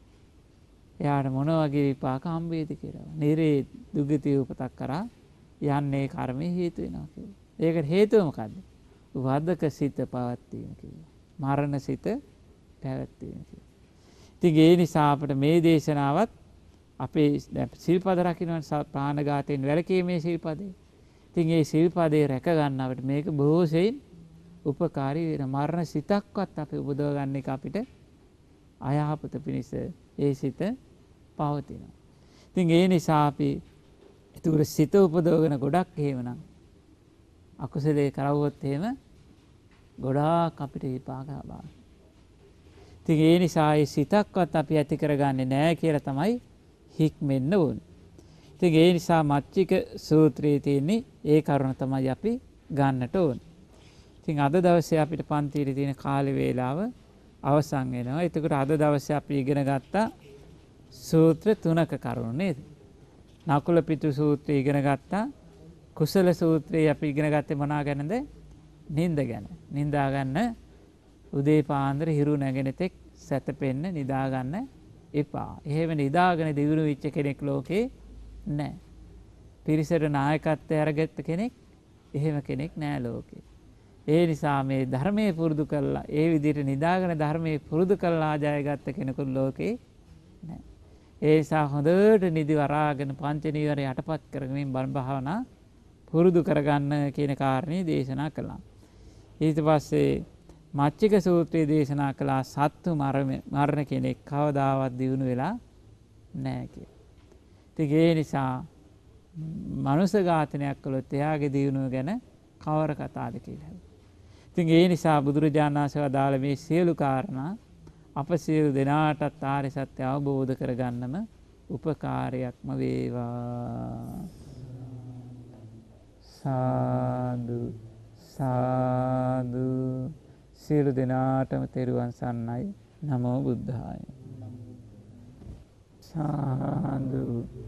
එයාට මොන වගේ විපාක හම්බ වෙයිද කියලා. නිරේ දුගතිය උපතක් කරා යන්නේ කර්මයේ හේතු වෙනවා කියලා. ඒකට හේතුව මොකද්ද? වදක සිත පවත්වීම කියලා. මරණ සිත පැවැත්වීම කියලා. ඉතින් ඒ නිසා අපිට මේ දේශනාවත් අපේ සිල්පද රකින්න ප්‍රාණඝාතයෙන් වැළකීමේ සිල්පදේ. ඉතින් ඒ සිල්පදේ රැක ගන්න අපිට මේක බොහෝ සෙයින් උපකාරී වෙන මරණ සිතක්වත් අපි උපදව ගන්න එක අපිට අයහපත පිණිස ඒ සිත පවතිනවා. ඉතින් ඒ නිසා අපි ඒතුර සිත උපදවගෙන ගොඩක් එහෙමනම් අකුසලයේ කරවුවොත් එහෙම ගොඩාක් අපිට විපාක ලබනවා. ඉතින් ඒ නිසා ඒ සිතක්වත් අපි ඇති කරගන්නේ නැහැ කියලා තමයි හික්මෙන්න ඕනේ. ඉතින් ඒ නිසා මච්චික සූත්‍රයේ තියෙන්නේ ඒ කරුණ තමයි අපි ගන්නට ඕනේ. ඉතින් අද දවසේ අපිට පන්තියේ තියෙන කාල වේලාව අවසන් වෙනවා. එතකොට අද දවසේ අපි ඉගෙන ගත්ත සූත්‍ර තුනක කරුණු නේද? නකුල පිටු සූත්‍රය ඉගෙන ගත්තා. කුසල සූත්‍රයේ අපි ඉගෙන ගත්තේ මොනවා ගැනද? නිින්ද ගැන. නිින්දා ගන්න උදේ පාන්දර හිරු නැගෙන තෙක් සැතපෙන්න නිදා ගන්න එපා. එහෙම නිදාගෙන දියුණු වෙච්ච කෙනෙක් ලෝකේ නැහැ. පිරිසට නායකත්වය අරගත්ත කෙනෙක් එහෙම කෙනෙක් නැහැ ලෝකේ. ඒ නිසා මේ ධර්මයේ පුරුදු කළා ඒ විදිහට නිදාගෙන ධර්මයේ පුරුදු කළා ජයගත්ත කෙනෙකුත් ලෝකේ නැහැ. ඒ නිසා හොඳට නිදි වරාගෙන පංච නීවර යටපත් කරගෙන බණ භාවනා පුරුදු කරගන්න කියන කාරණේ දේශනා කළා. ඊට පස්සේ මච්චික සූත්‍රයේ දේශනා කළා සත්තු මරණ කෙනෙක් කවදාවත් දියුණු වෙලා නැහැ කියලා. ඉතින් ඒ නිසා මනුෂ්‍ය ඝාතනයක් කළොත් එයාගේ දියුණුව ගැන කවර කතාවද කියලා. ඉතින් ඒ නිසා බුදුරජාණන් වහන්සේ වදාළ මේ සියලු කාරණා අප සියලු දෙනාටත් ආර්ය සත්‍ය අවබෝධ කරගන්නම උපකාරයක්ම වේවා. සාදු සාදු සියලු දෙනාටම තෙරුවන් සරණයි. නමෝ බුද්ධාය. සාදු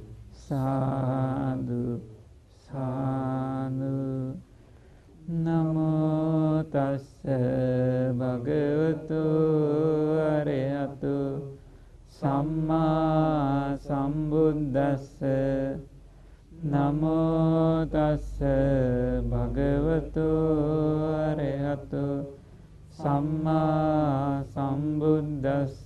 සාදු සාදු. නමෝ තස්ස භගවතු අරහතු සම්මා සම්බුද්දස්ස. නමෝ තස්ස භගවතු අරහතු සම්මා සම්බුද්දස්ස.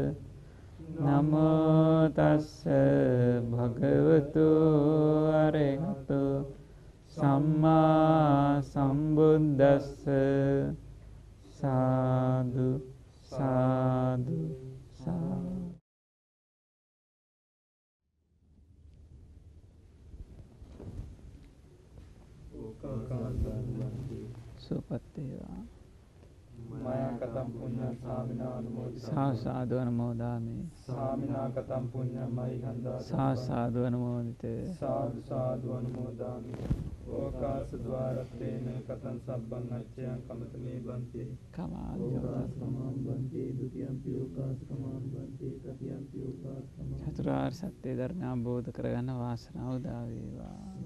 නමෝ තස්ස භගවතු අරහතු සම්මා සම්බුද්දස්ස. සාදු සාදු සාදු. සුවපත් වේවා. මයා කතම් පුඤ්ඤං සාමිනා අනුමෝදිතං. සා සාදු අනුමෝදාමි. සාමිනා කතම් පුඤ්ඤං මයි හන්දා. සා සාදු අනුමෝදිතේ. සාදු සාදු අනුමෝදාමි. ඕකාස ద్వාරත්තේන කතං සබ්බං අච්චයං කමතමේ බන්ති. කමාල් ඕකාස කමාම් බන්ති ဒ ුතියම්පි ඕකාස කමාම් බන්ති තතියම්පි ඕකාස කමාම්. චතුරාර්ය සත්‍ය ධර්ම අවබෝධ කරගන්න වාසනාව උදා වේවා.